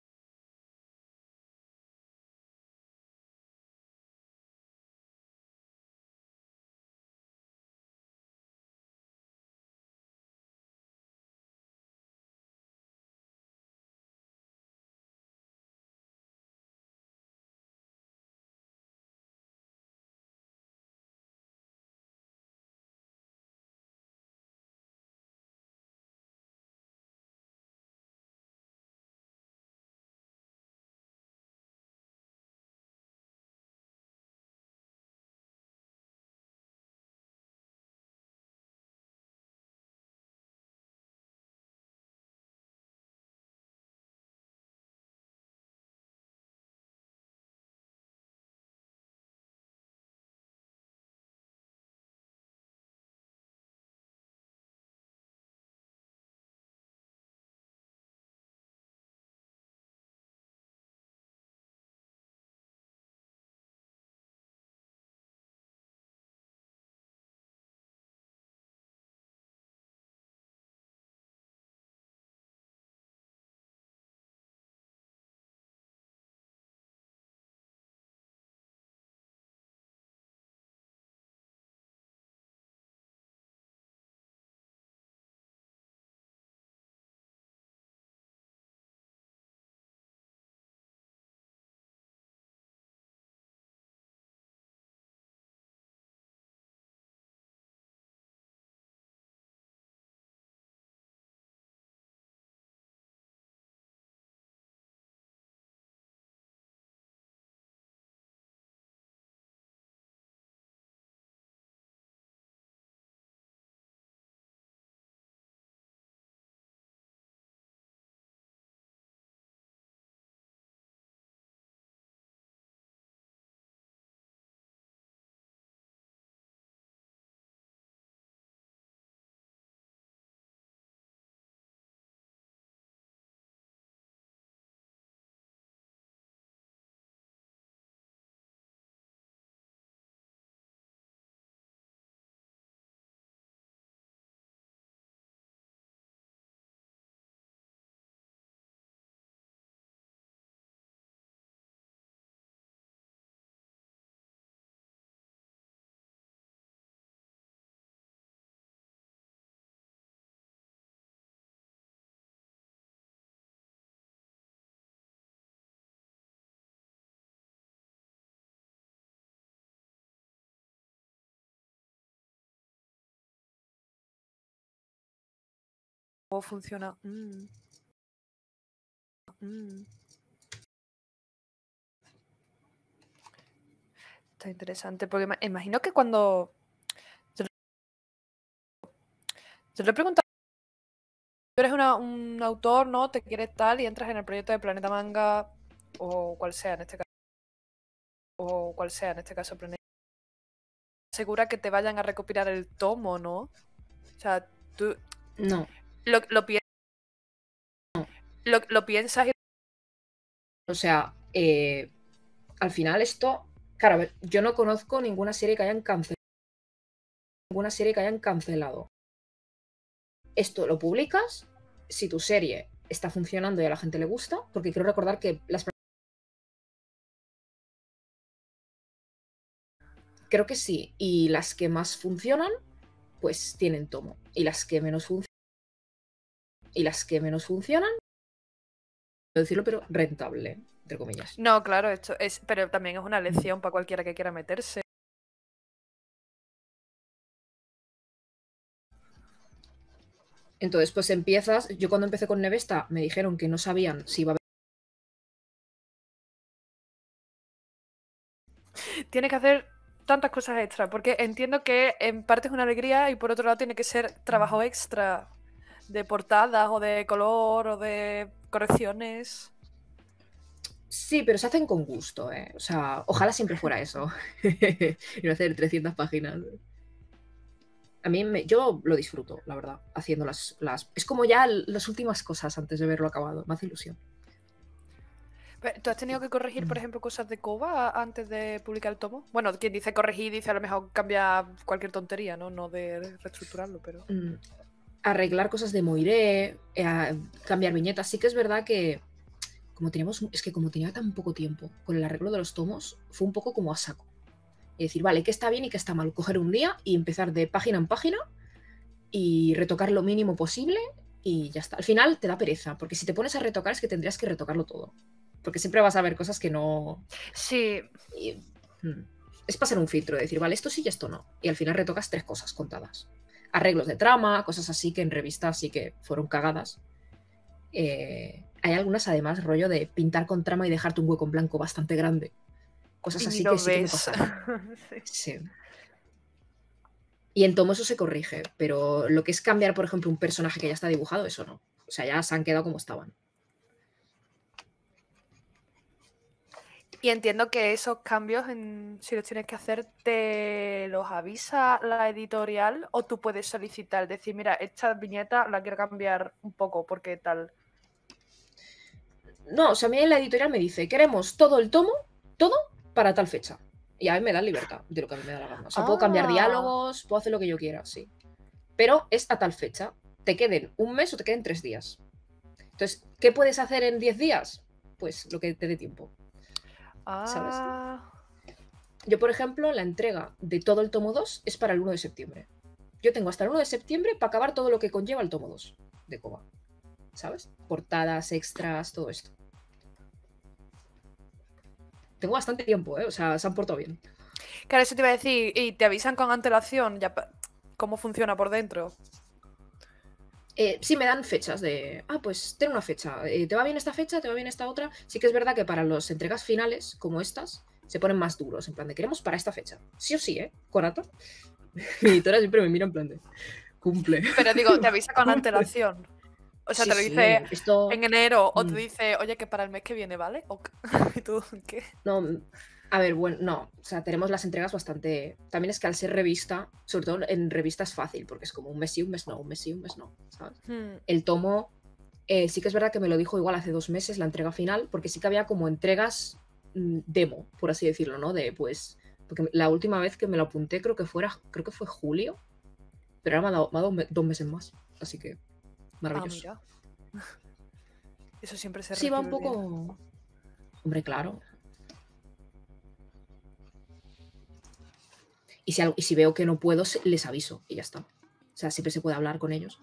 ¿Cómo funciona? Mm. Mm. Está interesante, porque me imagino que cuando... Yo le pregunto, tú eres una, un autor, ¿no? Te quieres tal y entras en el proyecto de Planeta Manga o cual sea en este caso. O cual sea en este caso Planeta. Segura que te vayan a recopilar el tomo, ¿no? O sea, tú... No. Lo, lo, pi no. Lo, lo piensas y... O sea, eh, al final esto... Claro, a ver, yo no conozco ninguna serie que hayan cancelado. Ninguna serie que hayan cancelado. Esto lo publicas si tu serie está funcionando y a la gente le gusta, porque quiero recordar que las... Creo que sí, y las que más funcionan, pues tienen tomo. Y las que menos funcionan, y las que menos funcionan, puedo decirlo, pero rentable, entre comillas. No, claro, esto es, pero también es una lección para cualquiera que quiera meterse. Entonces, pues empiezas. Yo cuando empecé con Nevesta me dijeron que no sabían si iba a haber... Tienes que hacer tantas cosas extra, porque entiendo que en parte es una alegría y por otro lado tiene que ser trabajo extra de portadas o de color o de correcciones. Sí, pero se hacen con gusto, ¿eh? O sea, ojalá siempre fuera eso. Y no hacer trescientas páginas. A mí, me, yo lo disfruto, la verdad, haciendo las, las... Es como ya las últimas cosas antes de verlo acabado. Me hace ilusión. ¿Tú has tenido que corregir, por ejemplo, cosas de Koba antes de publicar el tomo? Bueno, quien dice corregir dice a lo mejor cambia cualquier tontería, ¿no? No de reestructurarlo, pero... Mm, arreglar cosas de Moiré, eh, cambiar viñetas. Sí que es verdad que como teníamos... Es que como tenía tan poco tiempo con el arreglo de los tomos, fue un poco como a saco. Y decir, vale, ¿qué está bien y qué está mal? Coger un día y empezar de página en página y retocar lo mínimo posible y ya está. Al final te da pereza, porque si te pones a retocar es que tendrías que retocarlo todo. Porque siempre vas a ver cosas que no... Sí. Y, hmm, es pasar un filtro de decir, vale, esto sí y esto no. Y al final retocas tres cosas contadas. Arreglos de trama, cosas así que en revistas sí que fueron cagadas. Eh, hay algunas además rollo de pintar con trama y dejarte un hueco en blanco bastante grande. Cosas Y así lo que sí que me ves. pasaron. Sí. Sí. Y en tomo eso se corrige, pero lo que es cambiar, por ejemplo, un personaje que ya está dibujado, eso no. O sea, ya se han quedado como estaban. Y entiendo que esos cambios, en, si los tienes que hacer, ¿te los avisa la editorial o tú puedes solicitar? Decir, mira, esta viñeta la quiero cambiar un poco porque tal. No, o sea, a mí en la editorial me dice, queremos todo el tomo, todo para tal fecha. Y a mí me da libertad de lo que a mí me da la gana. O sea, puedo cambiar Ah. diálogos, puedo hacer lo que yo quiera, sí. Pero es a tal fecha. Te queden un mes o te queden tres días. Entonces, ¿qué puedes hacer en diez días? Pues lo que te dé tiempo. ¿Sabes? Ah. Yo, por ejemplo, la entrega de todo el tomo dos es para el uno de septiembre. Yo tengo hasta el uno de septiembre para acabar todo lo que conlleva el tomo dos de Koba. ¿Sabes? Portadas, extras, todo esto. Tengo bastante tiempo, ¿eh? O sea, se han portado bien. Claro, eso te iba a decir. Y te avisan con antelación ya cómo funciona por dentro. Eh, sí, me dan fechas de... Ah, pues ten una fecha. Eh, ¿Te va bien esta fecha? ¿Te va bien esta otra? Sí que es verdad que para las entregas finales, como estas, se ponen más duros. En plan de, queremos para esta fecha. Sí o sí, ¿eh? Corato. Mi editora siempre me mira en plan de... Cumple. Pero digo, te avisa con antelación. O sea, Sí, te lo sí, dice esto... en enero o te Mm. dice, oye, que para el mes que viene, ¿vale? O... ¿Y tú qué? No, a ver, bueno, no. O sea, tenemos las entregas bastante... También es que al ser revista, sobre todo en revista es fácil, porque es como un mes sí, un mes no, un mes sí, un mes no, ¿sabes? Hmm. El tomo, eh, sí que es verdad que me lo dijo igual hace dos meses la entrega final, porque sí que había como entregas mm, demo, por así decirlo, ¿no? De pues... Porque la última vez que me lo apunté creo que fuera, creo que fue julio, pero ahora me ha dado, me ha dado me- dos meses más, así que maravilloso. Ah, mira. Eso siempre se Sí, va un recibe bien. poco... Hombre, claro. Y si, algo, y si veo que no puedo, les aviso y ya está. O sea, siempre se puede hablar con ellos.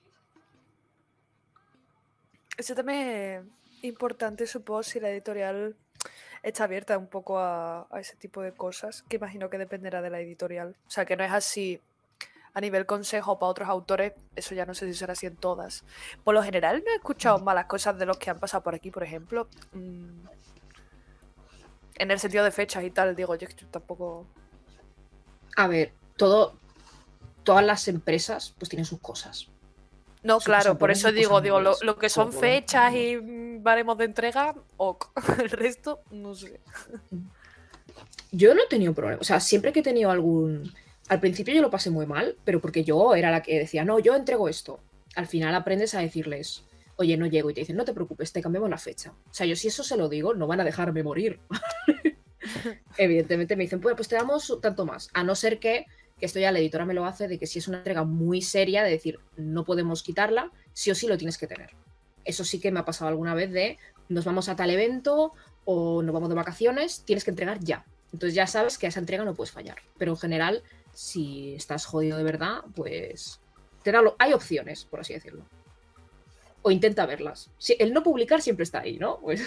Eso también es importante, supongo, si la editorial está abierta un poco a, a ese tipo de cosas, que imagino que dependerá de la editorial. O sea, que no es así, a nivel consejo para otros autores, eso ya no sé si será así en todas. Por lo general no he escuchado malas cosas de los que han pasado por aquí, por ejemplo. Mmm, en el sentido de fechas y tal, digo, yo tampoco... A ver, todo, todas las empresas pues tienen sus cosas. No, sus claro, cosas por buenas y eso sus digo, cosas digo lo, malas, lo que son como todo. fechas y mm, baremos de entrega, ok. El resto, no sé. Yo no he tenido problemas. O sea, siempre que he tenido algún... Al principio yo lo pasé muy mal, pero porque yo era la que decía, no, yo entrego esto. Al final aprendes a decirles, oye, no llego. Y te dicen, no te preocupes, te cambiamos la fecha. O sea, yo si eso se lo digo, no van a dejarme morir. Evidentemente me dicen, pues, pues te damos tanto más. A no ser que, que esto ya la editora me lo hace, de que si es una entrega muy seria, de decir, no podemos quitarla, sí o sí lo tienes que tener. Eso sí que me ha pasado alguna vez de, nos vamos a tal evento o nos vamos de vacaciones, tienes que entregar ya. Entonces ya sabes que a esa entrega no puedes fallar. Pero en general, si estás jodido de verdad, pues te da lo... hay opciones, por así decirlo. O intenta verlas. Si, el no publicar siempre está ahí, ¿no? Pues...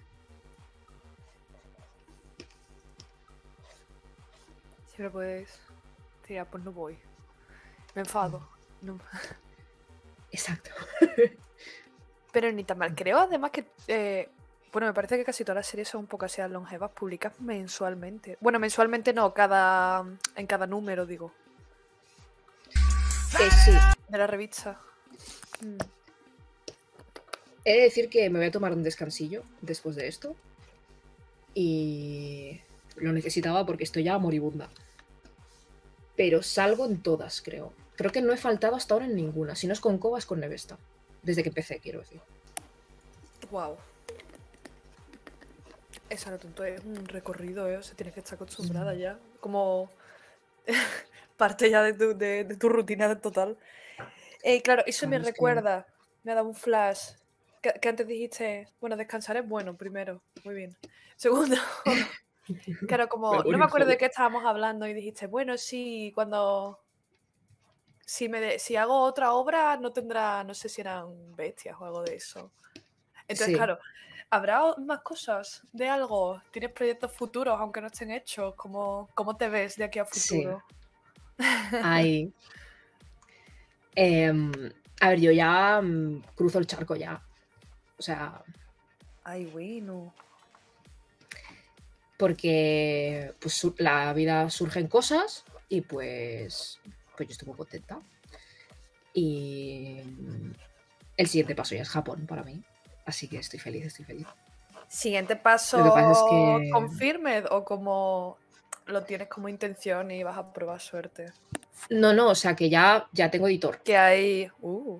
Siempre puedes... Tía, pues no voy. Me enfado. No. Exacto. Pero ni tan mal. Creo además que... Eh, bueno, me parece que casi todas las series son un poco así longevas, publicas mensualmente. Bueno, mensualmente no, cada en cada número, digo. Eh, sí. De la revista. Mm. He de decir que me voy a tomar un descansillo después de esto. Y lo necesitaba porque estoy ya moribunda. Pero salgo en todas, creo. Creo que no he faltado hasta ahora en ninguna. Si no es con Koba, es con Nevesta. Desde que empecé, quiero decir. Wow. Eso no tonto, es un recorrido, ¿eh? O sea, tienes que estar acostumbrada ya. Como parte ya de tu, de, de tu rutina total. Eh, claro, eso Claro, me es recuerda, que... me ha dado un flash. Que, que antes dijiste, bueno, descansar es bueno, primero. Muy bien. Segundo, claro, como no me acuerdo de qué estábamos hablando y dijiste, bueno, sí, cuando... Si, me de, si hago otra obra no tendrá, no sé si eran bestias o algo de eso. Entonces, sí. Claro, ¿habrá más cosas de algo? ¿Tienes proyectos futuros aunque no estén hechos? ¿Cómo, cómo te ves de aquí a futuro? Sí. Hay... eh, a ver, yo ya um, cruzo el charco ya. O sea... Ay, bueno. Porque pues la vida surgen cosas y pues, pues yo estoy muy contenta. Y el siguiente paso ya es Japón para mí. Así que estoy feliz, estoy feliz. ¿Siguiente paso Lo que pasa es que... confirmed o como lo tienes como intención y vas a probar suerte? No, no, o sea que ya, ya tengo editor. Que hay... Uh.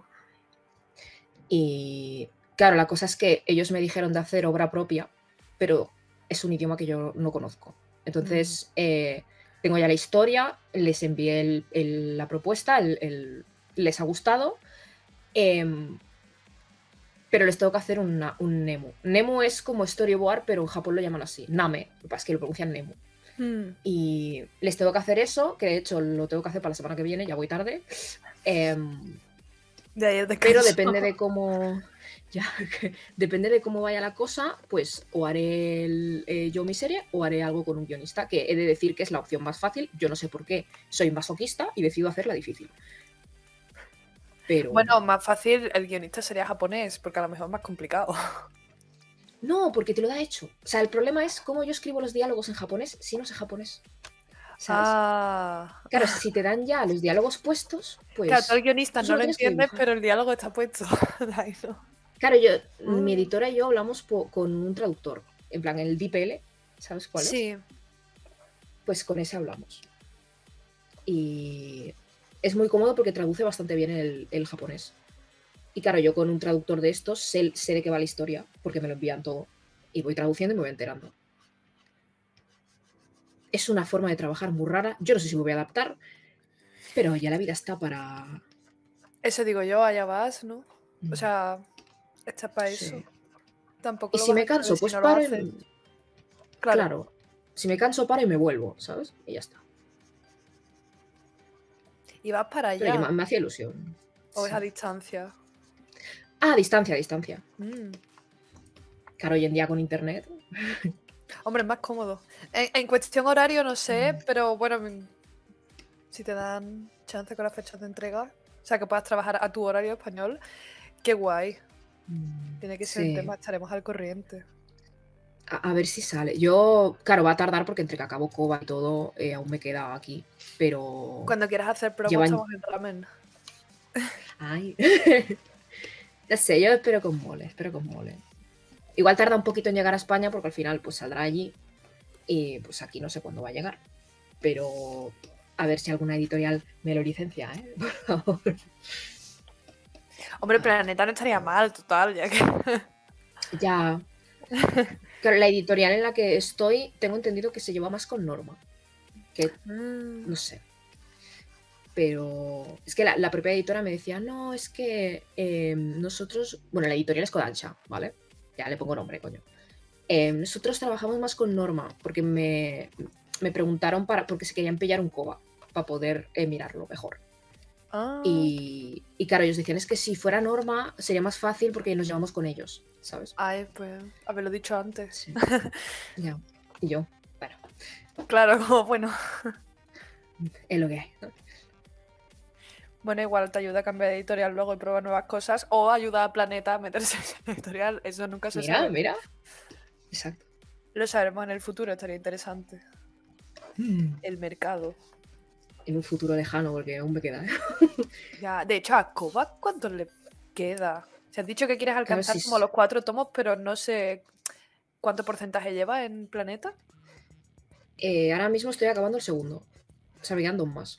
Y claro, la cosa es que ellos me dijeron de hacer obra propia, pero es un idioma que yo no conozco. Entonces, mm. eh, tengo ya la historia, les envié el, el, la propuesta, el, el, les ha gustado, eh, pero les tengo que hacer una, un Nemu. Nemu es como storyboard, pero en Japón lo llaman así, Name, lo que pasa es que lo pronuncian Nemu. Mm. Y les tengo que hacer eso, que de hecho lo tengo que hacer para la semana que viene, ya voy tarde. Eh, de ayer de pero depende de cómo... Ya, depende de cómo vaya la cosa, pues o haré el, eh, yo mi serie o haré algo con un guionista, que he de decir que es la opción más fácil. Yo no sé por qué soy masoquista y decido hacerla difícil. Pero... Bueno, más fácil el guionista sería japonés, porque a lo mejor es más complicado. No, porque te lo da hecho. O sea, el problema es cómo yo escribo los diálogos en japonés si no sé japonés. ¿Sabes? Ah. Claro, si te dan ya los diálogos puestos, pues... Claro, tú el guionista no lo entiendes, pero el diálogo está puesto. Claro, yo, mm. mi editora y yo hablamos con un traductor, en plan el D P L, ¿sabes cuál sí. es? Sí. Pues con ese hablamos. Y es muy cómodo porque traduce bastante bien el, el japonés. Y claro, yo con un traductor de estos sé, sé de qué va la historia, porque me lo envían todo. Y voy traduciendo y me voy enterando. Es una forma de trabajar muy rara. Yo no sé si me voy a adaptar, pero ya la vida está para... Eso digo yo, allá vas, ¿no? O sea... Está para eso. Sí. Tampoco y lo si vas me a canso, pues si no paro. y... claro. claro. Si me canso, paro y me vuelvo, ¿sabes? Y ya está. Y vas para allá. Pero me, me hacía ilusión. ¿O sí. es a distancia? Ah, a distancia, a distancia. Mm. Claro, hoy en día con internet. Hombre, es más cómodo. En, en cuestión horario no sé, mm. pero bueno, si te dan chance con las fechas de entrega. O sea, que puedas trabajar a tu horario español. Qué guay. Mm, Tiene que ser sí. un tema, estaremos al corriente. A, a ver si sale. Yo, claro, va a tardar porque entre que acabo Coba y todo, eh, aún me queda aquí. Pero. Cuando quieras hacer promo, llevan- estamos en ramen. Ay. Ya sé, yo espero que os mole, espero que os mole. Igual tarda un poquito en llegar a España porque al final pues saldrá allí y pues aquí no sé cuándo va a llegar. Pero a ver si alguna editorial me lo licencia, ¿eh? Por favor. Hombre, Planeta no estaría mal, total, ya que... Ya. Claro, la editorial en la que estoy, tengo entendido que se lleva más con Norma. Que Mm. no sé. Pero es que la, la propia editora me decía, no, es que eh, nosotros, bueno, la editorial es Kodansha, ¿vale? Ya le pongo nombre, coño. Eh, nosotros trabajamos más con Norma, porque me, me preguntaron para, porque se querían pillar un Koba, para poder eh, mirarlo mejor. Ah. Y, y claro, ellos decían, es que si fuera Norma sería más fácil porque nos llevamos con ellos, ¿sabes? Ay, pues, haberlo dicho antes. Sí. Ya. Y yo, bueno, Claro, como bueno. es lo que hay, ¿no? Bueno, igual te ayuda a cambiar de editorial luego y probar nuevas cosas. O ayuda a Planeta a meterse en esa editorial. Eso nunca se Mira, sabe. mira. Exacto. Lo sabremos en el futuro, estaría interesante. Mm. El mercado. En un futuro lejano, porque aún me queda, ¿eh? Ya, de hecho, a Kovac, ¿cuánto le queda? Se has dicho que quieres alcanzar si como s- los cuatro tomos, pero no sé cuánto porcentaje lleva en Planeta. Eh, ahora mismo estoy acabando el segundo. O sea, me quedan dos más.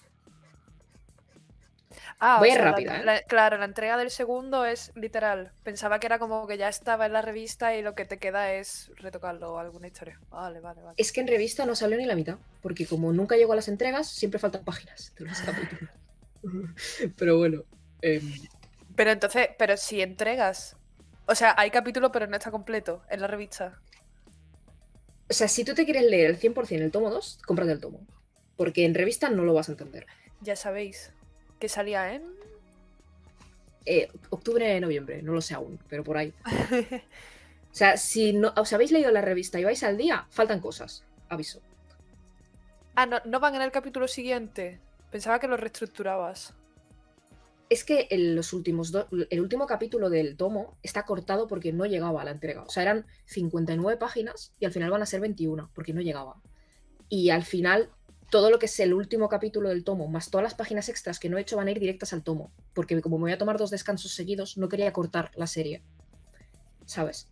Ah, Voy o a ir sea, la- rápida, ¿eh? la- claro, la entrega del segundo es literal. Pensaba que era como que ya estaba en la revista y lo que te queda es retocarlo o alguna historia. Vale, vale, vale. Es que en revista no salió ni la mitad, porque como nunca llego a las entregas, siempre faltan páginas de los capítulos. Pero bueno. em, Pero entonces, pero si entregas. O sea, hay capítulo, pero no está completo en la revista. o sea, si tú te quieres leer el cien por cien el tomo dos, cómprate el tomo. Porque en revista no lo vas a entender. Ya sabéis. Que salía en. Eh, octubre, noviembre, no lo sé aún, pero por ahí. O sea, si no os habéis leído la revista y vais al día, faltan cosas. Aviso. Ah, no, no van en el capítulo siguiente. Pensaba que lo reestructurabas. Es que en los últimos do- el último capítulo del tomo está cortado porque no llegaba a la entrega. O sea, eran cincuenta y nueve páginas y al final van a ser veintiuna porque no llegaba. Y al final, todo lo que es el último capítulo del tomo, más todas las páginas extras que no he hecho, van a ir directas al tomo. Porque como me voy a tomar dos descansos seguidos, no quería cortar la serie. ¿Sabes?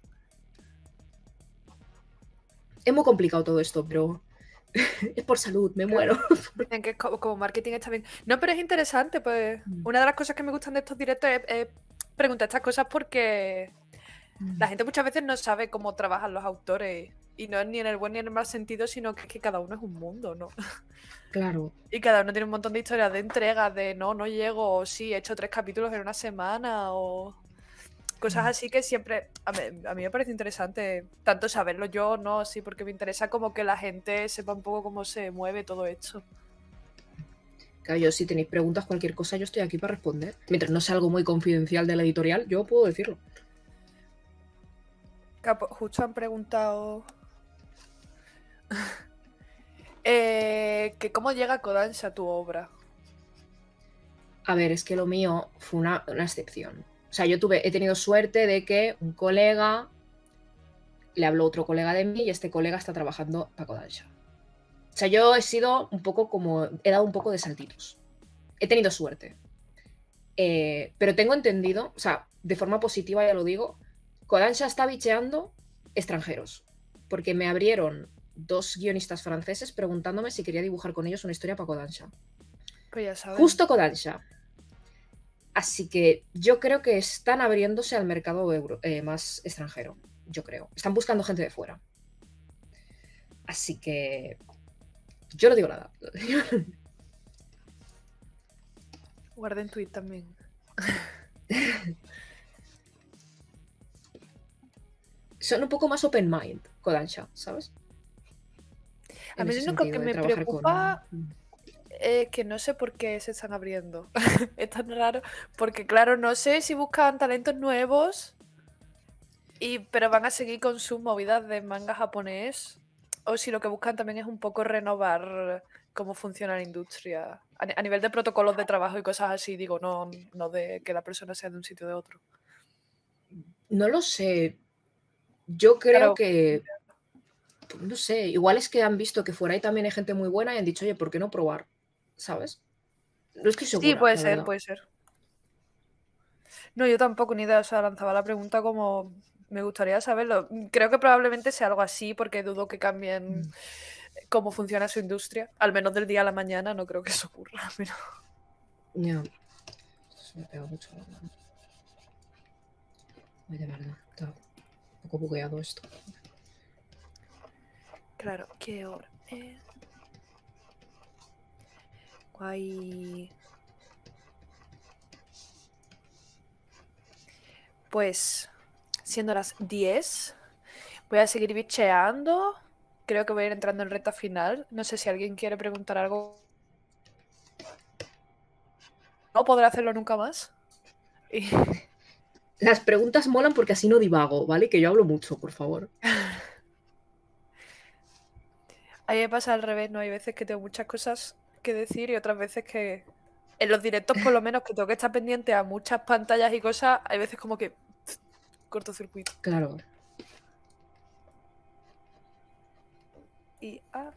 Es muy complicado todo esto, pero es por salud, me muero. Dicen que co- como marketing está bien. No, pero es interesante, pues. Mm. Una de las cosas que me gustan de estos directos es, es preguntar estas cosas porque la gente muchas veces no sabe cómo trabajan los autores. Y no es ni en el buen ni en el mal sentido, sino que es que cada uno es un mundo, ¿no? Claro. Y cada uno tiene un montón de historias de entregas, de no, no llego, o sí, he hecho tres capítulos en una semana, o cosas Mm. así que siempre, a mí, a mí me parece interesante tanto saberlo yo, no, sí, porque me interesa como que la gente sepa un poco cómo se mueve todo esto. Claro, yo si tenéis preguntas, cualquier cosa, yo estoy aquí para responder. Mientras no sea algo muy confidencial de la editorial, yo puedo decirlo. Capo, justo han preguntado eh, que cómo llega Kodansha a tu obra. A ver, es que lo mío fue una, una excepción. O sea, yo tuve, he tenido suerte de que un colega le habló otro colega de mí y este colega está trabajando para Kodansha. O sea, yo he sido un poco como, he dado un poco de saltitos. He tenido suerte. Eh, pero tengo entendido, o sea, de forma positiva ya lo digo, Kodansha está bicheando extranjeros. Porque me abrieron dos guionistas franceses preguntándome si quería dibujar con ellos una historia para Kodansha. Pues ya sabes. Justo Kodansha. Así que yo creo que están abriéndose al mercado euro, eh, más extranjero. Yo creo. Están buscando gente de fuera. Así que yo no digo nada. Guarden tweet también. Son un poco más open mind, Kodansha, ¿sabes? A En mí ese lo único sentido, que de me trabajar preocupa con- es que no sé por qué se están abriendo. Es tan raro. Porque claro, no sé si buscan talentos nuevos. Y, pero van a seguir con sus movidas de manga japonés. O si lo que buscan también es un poco renovar cómo funciona la industria. A, a nivel de protocolos de trabajo y cosas así, digo, no, no de que la persona sea de un sitio o de otro. No lo sé. Yo creo Claro. que... No sé, igual es que han visto que fuera ahí también hay gente muy buena y han dicho, oye, ¿por qué no probar? ¿Sabes? No estoy segura. Sí, puede la ser, verdad. puede ser. No, yo tampoco ni idea, o sea, lanzaba la pregunta como me gustaría saberlo. Creo que probablemente sea algo así, porque dudo que cambien Mm. cómo funciona su industria. Al menos del día a la mañana, no creo que eso ocurra. Pero... Ya. Se me pega mucho, la verdad. Ay, de verdad, está un poco bugueado esto. Claro, ¿qué hora? Eh... Guay. Pues, siendo las diez, voy a seguir bicheando. Creo que voy a ir entrando en recta final. No sé si alguien quiere preguntar algo. No podré hacerlo nunca más. Y... Las preguntas molan porque así no divago, ¿vale? Que yo hablo mucho, por favor. A mí me pasa al revés, ¿no? Hay veces que tengo muchas cosas que decir y otras veces que... En los directos, por lo menos, que tengo que estar pendiente a muchas pantallas y cosas, hay veces como que... cortocircuito. Claro. Y... Ah.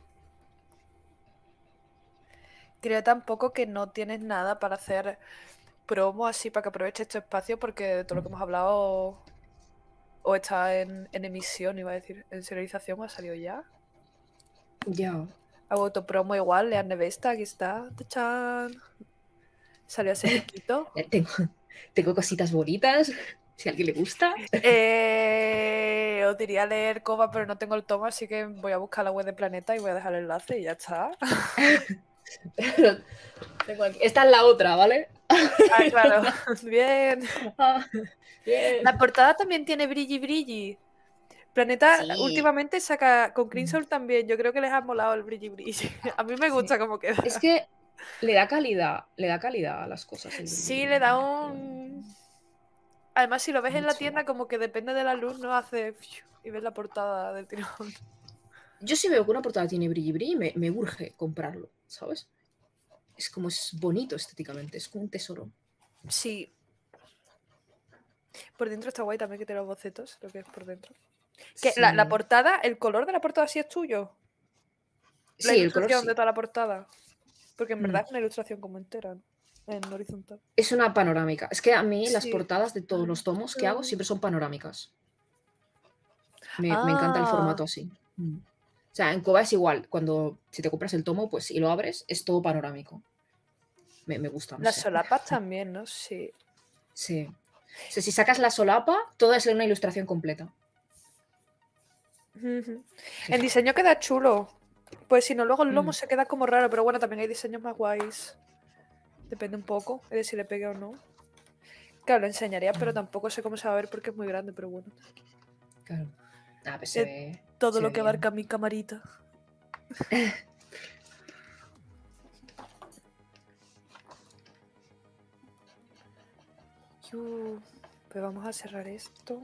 Creo tampoco que no tienes nada para hacer promo así para que aproveches tu espacio porque de todo lo que hemos hablado o está en, en emisión, iba a decir, en serialización o ha salido ya. Ya. Hago autopromo igual, Lean Nevesta, aquí está. ¡Tachán! Salió hace poquito. tengo, tengo cositas bonitas, si a alguien le gusta. Eh, os diría leer Cova, pero no tengo el tomo, así que voy a buscar la web de Planeta y voy a dejar el enlace y ya está. Tengo aquí. Esta es la otra, ¿vale? Ah, claro. Bien. Ah, bien. La portada también tiene brilli brilli. Planeta Sí. últimamente saca con Crimson también. Yo creo que les ha molado el brilli brilli. A mí me gusta Sí. cómo queda. Es que le da calidad, le da calidad a las cosas. El Sí, brillo, le da ¿no? un... Además, si lo ves en la Mucho. tienda, como que depende de la luz, no hace... Y ves la portada del tirón. Yo sí veo que una portada tiene brilli brilli, me, me urge comprarlo, ¿sabes? Es como es bonito estéticamente, es como un tesoro. Sí. Por dentro está guay también que tiene los bocetos, lo que es por dentro. Que Sí. la, la portada, el color de la portada sí es tuyo. La Sí, el color ilustración sí. de toda la portada. Porque en Mm. verdad es una ilustración como entera, en horizontal. Es una panorámica. Es que a mí las Sí. portadas de todos los tomos que hago Mm. siempre son panorámicas. Me, Ah. me encanta el formato así. Mm. O sea, en Koba es igual. Cuando si te compras el tomo, pues y lo abres, es todo panorámico. Me, me gusta, no Las sé. solapas también, ¿no? Sí. Sí. O sea, si sacas la solapa, toda es una ilustración completa. Ujú. Sí. El diseño queda chulo. Pues si no, luego el lomo Mm. se queda como raro, pero bueno, también hay diseños más guays. Depende un poco de si le pegue o no. Claro, lo enseñaría, pero Mm. tampoco sé cómo se va a ver porque es muy grande, pero bueno. Claro. Ah, pues se Es ve. todo se lo ve que bien. abarca mi camarita. Yu, pues vamos a cerrar esto.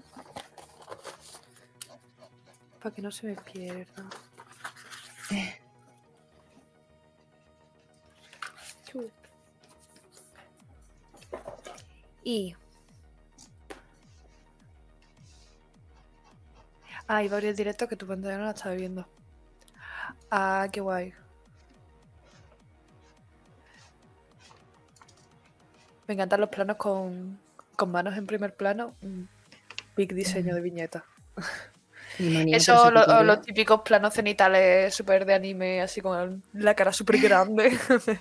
Para que no se me pierda. Yu. Y... Ah, iba a abrir el directo que tu pantalla no la estaba viendo. Ah, qué guay. Me encantan los planos con, con manos en primer plano. Mm, Big diseño de viñeta. Mi manía Eso, lo- persecutoria. los típicos planos cenitales súper de anime, así con la cara súper grande.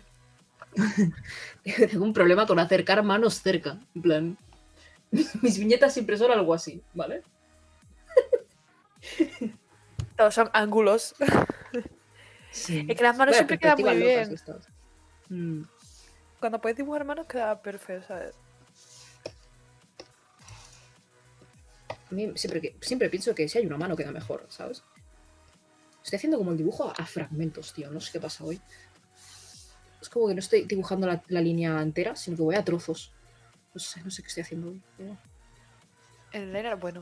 Tengo un problema con acercar manos cerca. En plan. Mis viñetas siempre son algo así, ¿vale? Todos son ángulos. Sí. Es que las manos Bueno, siempre quedan muy perspectivas locas bien. estas. Mm. Cuando puedes dibujar manos queda perfecto, ¿sabes? A mí siempre, que, siempre pienso que si hay una mano queda mejor, ¿sabes? Estoy haciendo como el dibujo a fragmentos, tío. No sé qué pasa hoy. Es como que no estoy dibujando la, la línea entera, sino que voy a trozos. No sé, no sé qué estoy haciendo hoy. Pero... El liner, bueno,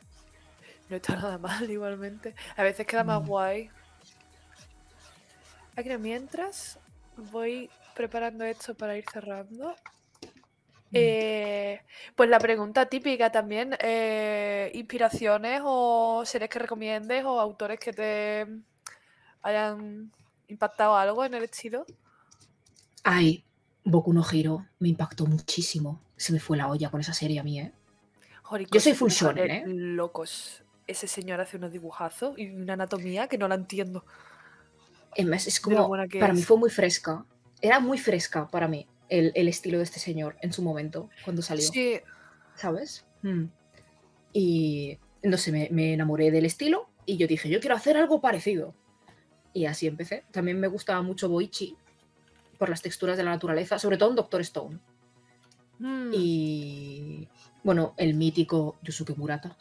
no está nada mal igualmente. A veces queda más Mm. guay. Aquí mientras voy preparando esto para ir cerrando. Eh, pues la pregunta típica también, eh, inspiraciones o series que recomiendes o autores que te hayan impactado algo en el estilo. Ay, Boku no Hero me impactó muchísimo. Se me fue la olla con esa serie a mí, ¿eh? Jorico, Yo soy se full dibuja de shonen, ¿eh? locos. Ese señor hace unos dibujazos y una anatomía que no la entiendo. Es, es De lo como, buena que para mí es. fue muy fresca. Era muy fresca para mí el, el estilo de este señor en su momento, cuando salió. Sí. ¿Sabes? Mm. Y no sé, me, me enamoré del estilo y yo dije, yo quiero hacer algo parecido. Y así empecé. También me gustaba mucho Boichi por las texturas de la naturaleza, sobre todo en Doctor Stone. Mm. Y bueno, el mítico Yusuke Murata.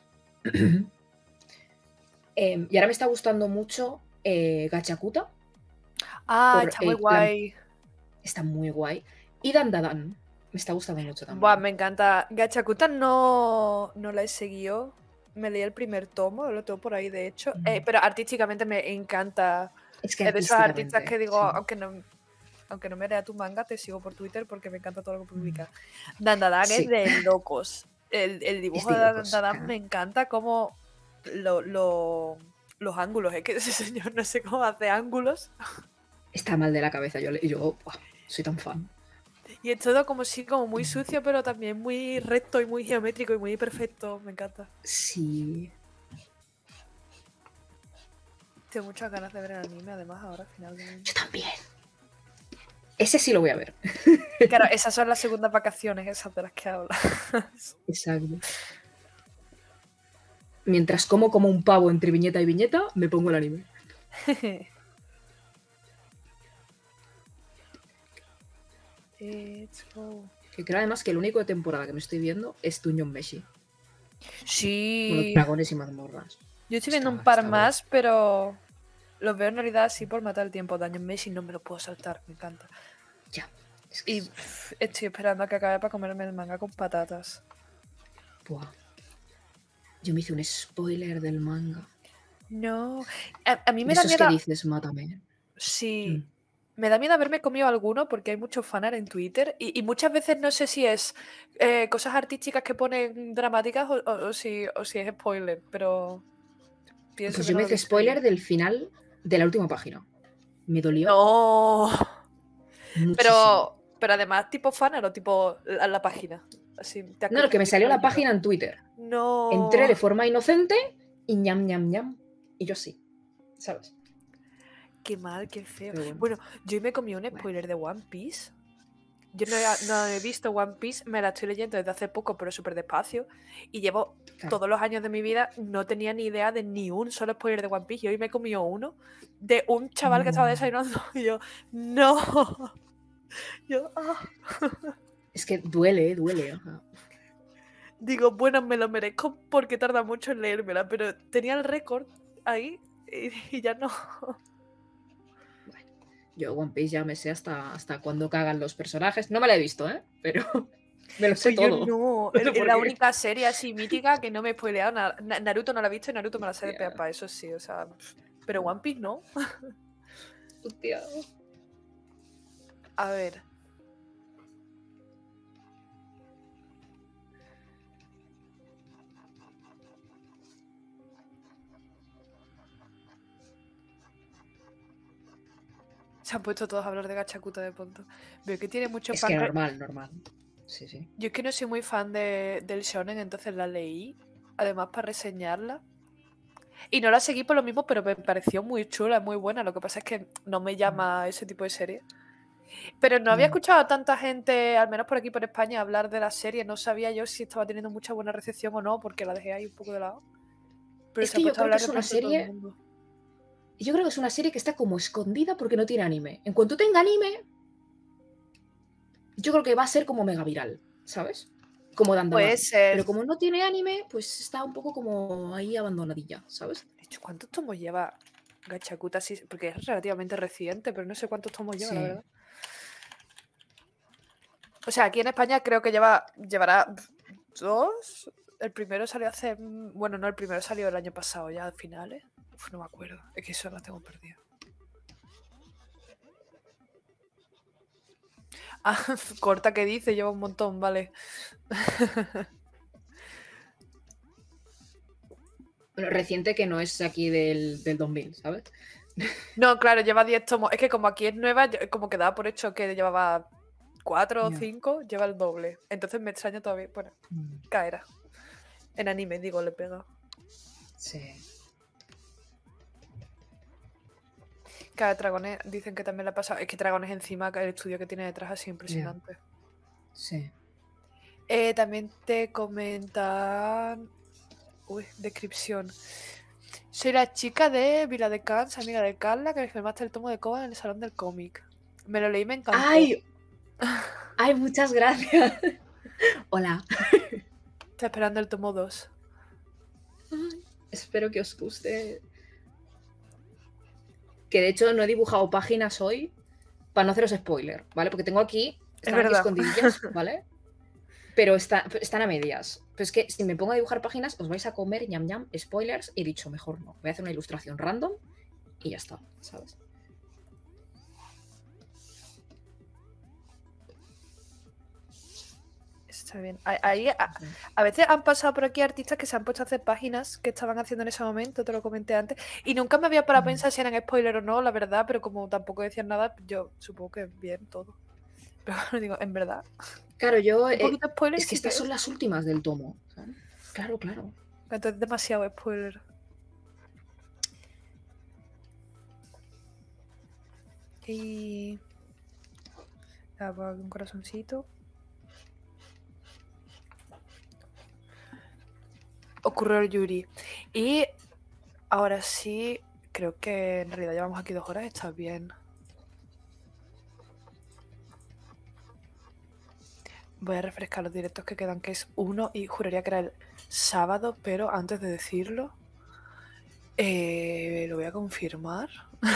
eh, y ahora me está gustando mucho eh, Gachakuta. Ah, por está muy el, guay. La, está muy guay. Y Dandadan. Me está gustando mucho también. Buah, me encanta. Gachakuta no, no la he seguido. Me leí el primer tomo, lo tengo por ahí, de hecho. Mm. Eh, pero artísticamente me encanta. Es que Es de esos artistas artísticamente, que digo, sí. aunque no, aunque no me lea tu manga, te sigo por Twitter porque me encanta todo lo que publica. Dandadan Sí. es de locos. El, el dibujo Es de de locos, Dandadan ajá. me encanta como lo, lo- los ángulos. Es que ese señor no sé cómo hace ángulos. Está mal de la cabeza. Yo, yo buah, soy tan fan. Y es todo como sí, como muy sucio, pero también muy recto y muy geométrico y muy perfecto. Me encanta. Sí. Tengo muchas ganas de ver el anime, además, ahora al final de... Yo también. Ese sí lo voy a ver. Claro, esas son las segundas vacaciones, esas de las que hablas. Exacto. Mientras como como un pavo entre viñeta y viñeta, me pongo el anime. Let's go. Que creo además que el único de temporada que me estoy viendo es Dungeon Meshi. Sí. Bueno, dragones y mazmorras. Yo estoy Está- viendo un par está más, pero los veo en realidad así por matar el tiempo. Daño Messi no me lo puedo saltar, me encanta. Ya. Es que Y es- pff, estoy esperando a que acabe para comerme el manga con patatas. Buah. Yo me hice un spoiler del manga. No. A, a mí me De da esos miedo. que dices, mátame. Sí. Mm. Me da miedo haberme comido alguno porque hay muchos fanart en Twitter y, y muchas veces no sé si es eh, cosas artísticas que ponen dramáticas o, o- o si, o si es spoiler, pero pienso Pues que yo no me lo hice dice. spoiler del final de la última página. Me dolió No. muchísimo. Pero, pero además tipo fanart o tipo la, la página. Así, te has No, lo que me visto salió la leyendo. página en Twitter. No. Entré de forma inocente y ñam, ñam, ñam. Y yo sí. ¿Sabes? Qué mal, qué feo. Pero bueno. Bueno, yo me comí un spoiler de One Piece. Yo no he, no he visto One Piece, me la estoy leyendo desde hace poco, pero súper despacio. Y llevo Claro. todos los años de mi vida, no tenía ni idea de ni un solo spoiler de One Piece. Y hoy me he comido uno de un chaval que estaba No. desayunando. Y yo, no. Yo, ah. Es que duele, eh, duele. Ajá. Digo, bueno, me lo merezco porque tarda mucho en leérmela, pero tenía el récord ahí y, y ya no. Bueno, yo One Piece ya me sé hasta, hasta cuando cagan los personajes. No me la he visto, ¿eh? Pero me lo sé Pues yo todo. no. No sé Es por la qué. única serie así mítica que no me he spoileado. Na- Na- Naruto no la he visto y Naruto me la sé de pe a Hostia. pa, eso sí, o sea. pff. Pero One Piece no. Hostia. A ver. Se han puesto todos a hablar de Gachakuta de pronto. Veo que tiene mucho Es fan. que normal, normal. Sí, sí. Yo es que no soy muy fan de, del shonen, entonces la leí. Además, para reseñarla. Y no la seguí por lo mismo, pero me pareció muy chula, muy buena. Lo que pasa es que no me llama ese tipo de serie. Pero no había Mm. escuchado a tanta gente, al menos por aquí por España, hablar de la serie. No sabía yo si estaba teniendo mucha buena recepción o no, porque la dejé ahí un poco de lado. Pero Es se ha que yo puesto a creo que hablar es de una pronto todo el serie. mundo. Yo creo que es una serie que está como escondida porque no tiene anime. En cuanto tenga anime, yo creo que va a ser como mega viral, ¿sabes? Como Dandadan. Puede ser. Pero como no tiene anime, pues está un poco como ahí abandonadilla, ¿sabes? De hecho, ¿cuántos tomos lleva Gachakuta? Sí, porque es relativamente reciente, pero no sé cuántos tomos lleva, Sí. la verdad. O sea, aquí en España creo que lleva llevará dos. El primero salió hace... Bueno, no, el primero salió el año pasado, ya a finales. Uf, no me acuerdo. Es que eso la tengo perdida. Ah, corta que dice, lleva un montón, vale. Bueno, reciente que no es aquí del, del dos mil, ¿sabes? No, claro, lleva diez tomos. Es que como aquí es nueva, como que daba por hecho que llevaba cuatro o Ya. cinco, lleva el doble. Entonces me extraña todavía. Bueno, Mm, caerá. En anime, digo, le pega. Sí. Cada Dragones dicen que también le ha pasado. Es que Dragones encima, el estudio que tiene detrás es impresionante. Sí. Eh, también te comentan. Uy, descripción. Soy la chica de Vila de Cans, amiga de Carla, que me firmaste el tomo de Koba en el salón del cómic. Me lo leí y me encantó. ¡Ay! ¡Ay, muchas gracias! Hola. Está esperando el tomo dos. Ay, espero que os guste. Que de hecho no he dibujado páginas hoy para no haceros spoiler, ¿vale? Porque tengo aquí, están aquí verdad. escondidillas, ¿vale? Pero está, están a medias. Pero es que si me pongo a dibujar páginas, os vais a comer ñam ñam, spoilers, y he dicho, mejor no. Voy a hacer una ilustración random y ya está, ¿sabes? Está bien. Ahí, a, a veces han pasado por aquí artistas que se han puesto a hacer páginas que estaban haciendo en ese momento, te lo comenté antes, y nunca me había parado a pensar si eran spoiler o no, la verdad, pero como tampoco decían nada, yo supongo que bien todo. Pero bueno, digo, en verdad. Claro, yo. Un poquito Eh, spoiler. es que sí estas que son es. las últimas del tomo, ¿sabes? Claro, claro. Entonces, demasiado spoiler. Y. Un corazoncito. Ocurrió el Yuri. Y ahora sí, creo que en realidad llevamos aquí dos horas, está bien. Voy a refrescar los directos que quedan, que es uno, y juraría que era el sábado, pero antes de decirlo, eh, lo voy a confirmar.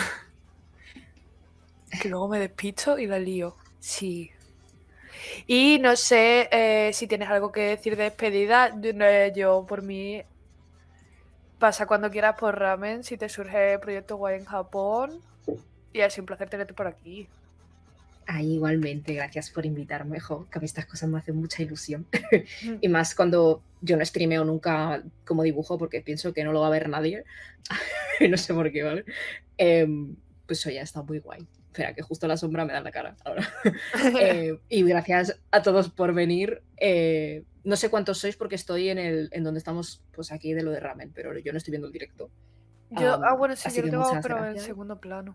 Que luego me despisto y la lío. Sí. Y no sé eh, si tienes algo que decir de despedida. Yo, por mí, pasa cuando quieras por Ramen, si te surge proyecto guay en Japón. Y es un placer tenerte por aquí. Ahí igualmente, gracias por invitarme, jo, que a mí estas cosas me hacen mucha ilusión. Y más cuando yo no streameo nunca como dibujo porque pienso que no lo va a ver nadie. No sé por qué, ¿vale? Eh, pues oye, está muy guay. Espera, que justo la sombra me da en la cara ahora. eh, y gracias a todos por venir. Eh, no sé cuántos sois porque estoy en, el, en donde estamos, pues aquí de lo de Ramen, pero yo no estoy viendo el directo. Yo, Um, ah, bueno, sí, así yo lo que tengo, muchas pero gracias. en segundo plano.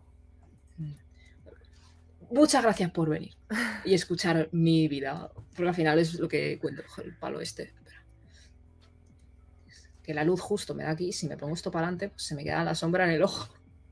Muchas gracias por venir y escuchar mi vida, porque al final es lo que cuento, el palo este. Que la luz justo me da aquí, si me pongo esto para adelante, pues se me queda la sombra en el ojo.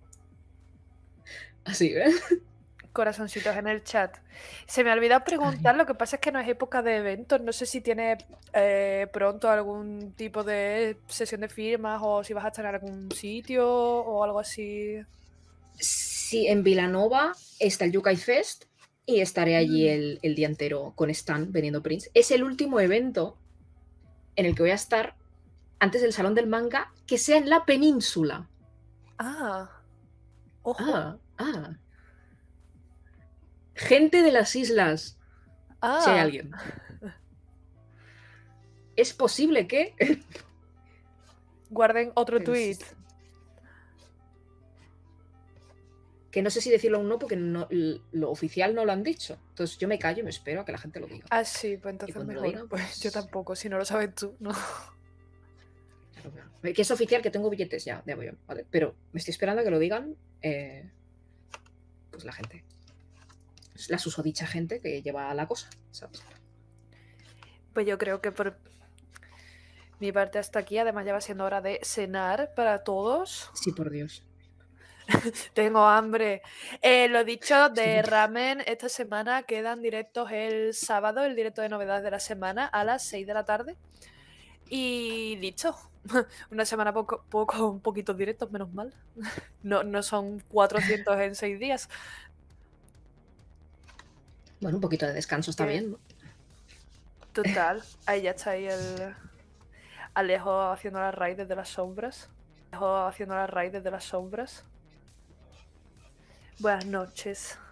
Así, ¿ves? Corazoncitos en el chat. Se me ha olvidado preguntar, Ay. Lo que pasa es que no es época de eventos, no sé si tienes eh, pronto algún tipo de sesión de firmas o si vas a estar en algún sitio o algo así. Sí, en Vilanova está el Yukai Fest y estaré allí mm. el, el día entero con Stan vendiendo prints. Es el último evento en el que voy a estar antes del Salón del Manga que sea en la península. Ah, ojo. Ah, ah. Gente de las islas. Ah. Si hay alguien. Es posible que... Guarden otro Pero tweet. Sí. Que no sé si decirlo o no, porque no, lo oficial no lo han dicho. Entonces yo me callo y me espero a que la gente lo diga. Ah, sí, pues entonces mejor. Digan, pues... pues yo tampoco, si no lo sabes tú, no. Claro, claro. Que es oficial, que tengo billetes ya de avión, ¿vale? Pero me estoy esperando a que lo digan eh, pues la gente. La susodicha gente que lleva la cosa, ¿sabes? Pues yo creo que por mi parte hasta aquí, además ya va siendo hora de cenar para todos. Sí, por Dios. Tengo hambre. Eh, lo dicho, de Ramen, esta semana quedan directos el sábado, el directo de novedades de la semana a las seis de la tarde. Y listo. Una semana poco, poco un poquitos directos, menos mal. No, no son cuatrocientos en seis días. Bueno, un poquito de descanso está ¿Qué? bien, ¿no? Total. Ahí ya está ahí el Alejo haciendo las raíces de las sombras. Alejo haciendo las raíces de las sombras. Buenas noches.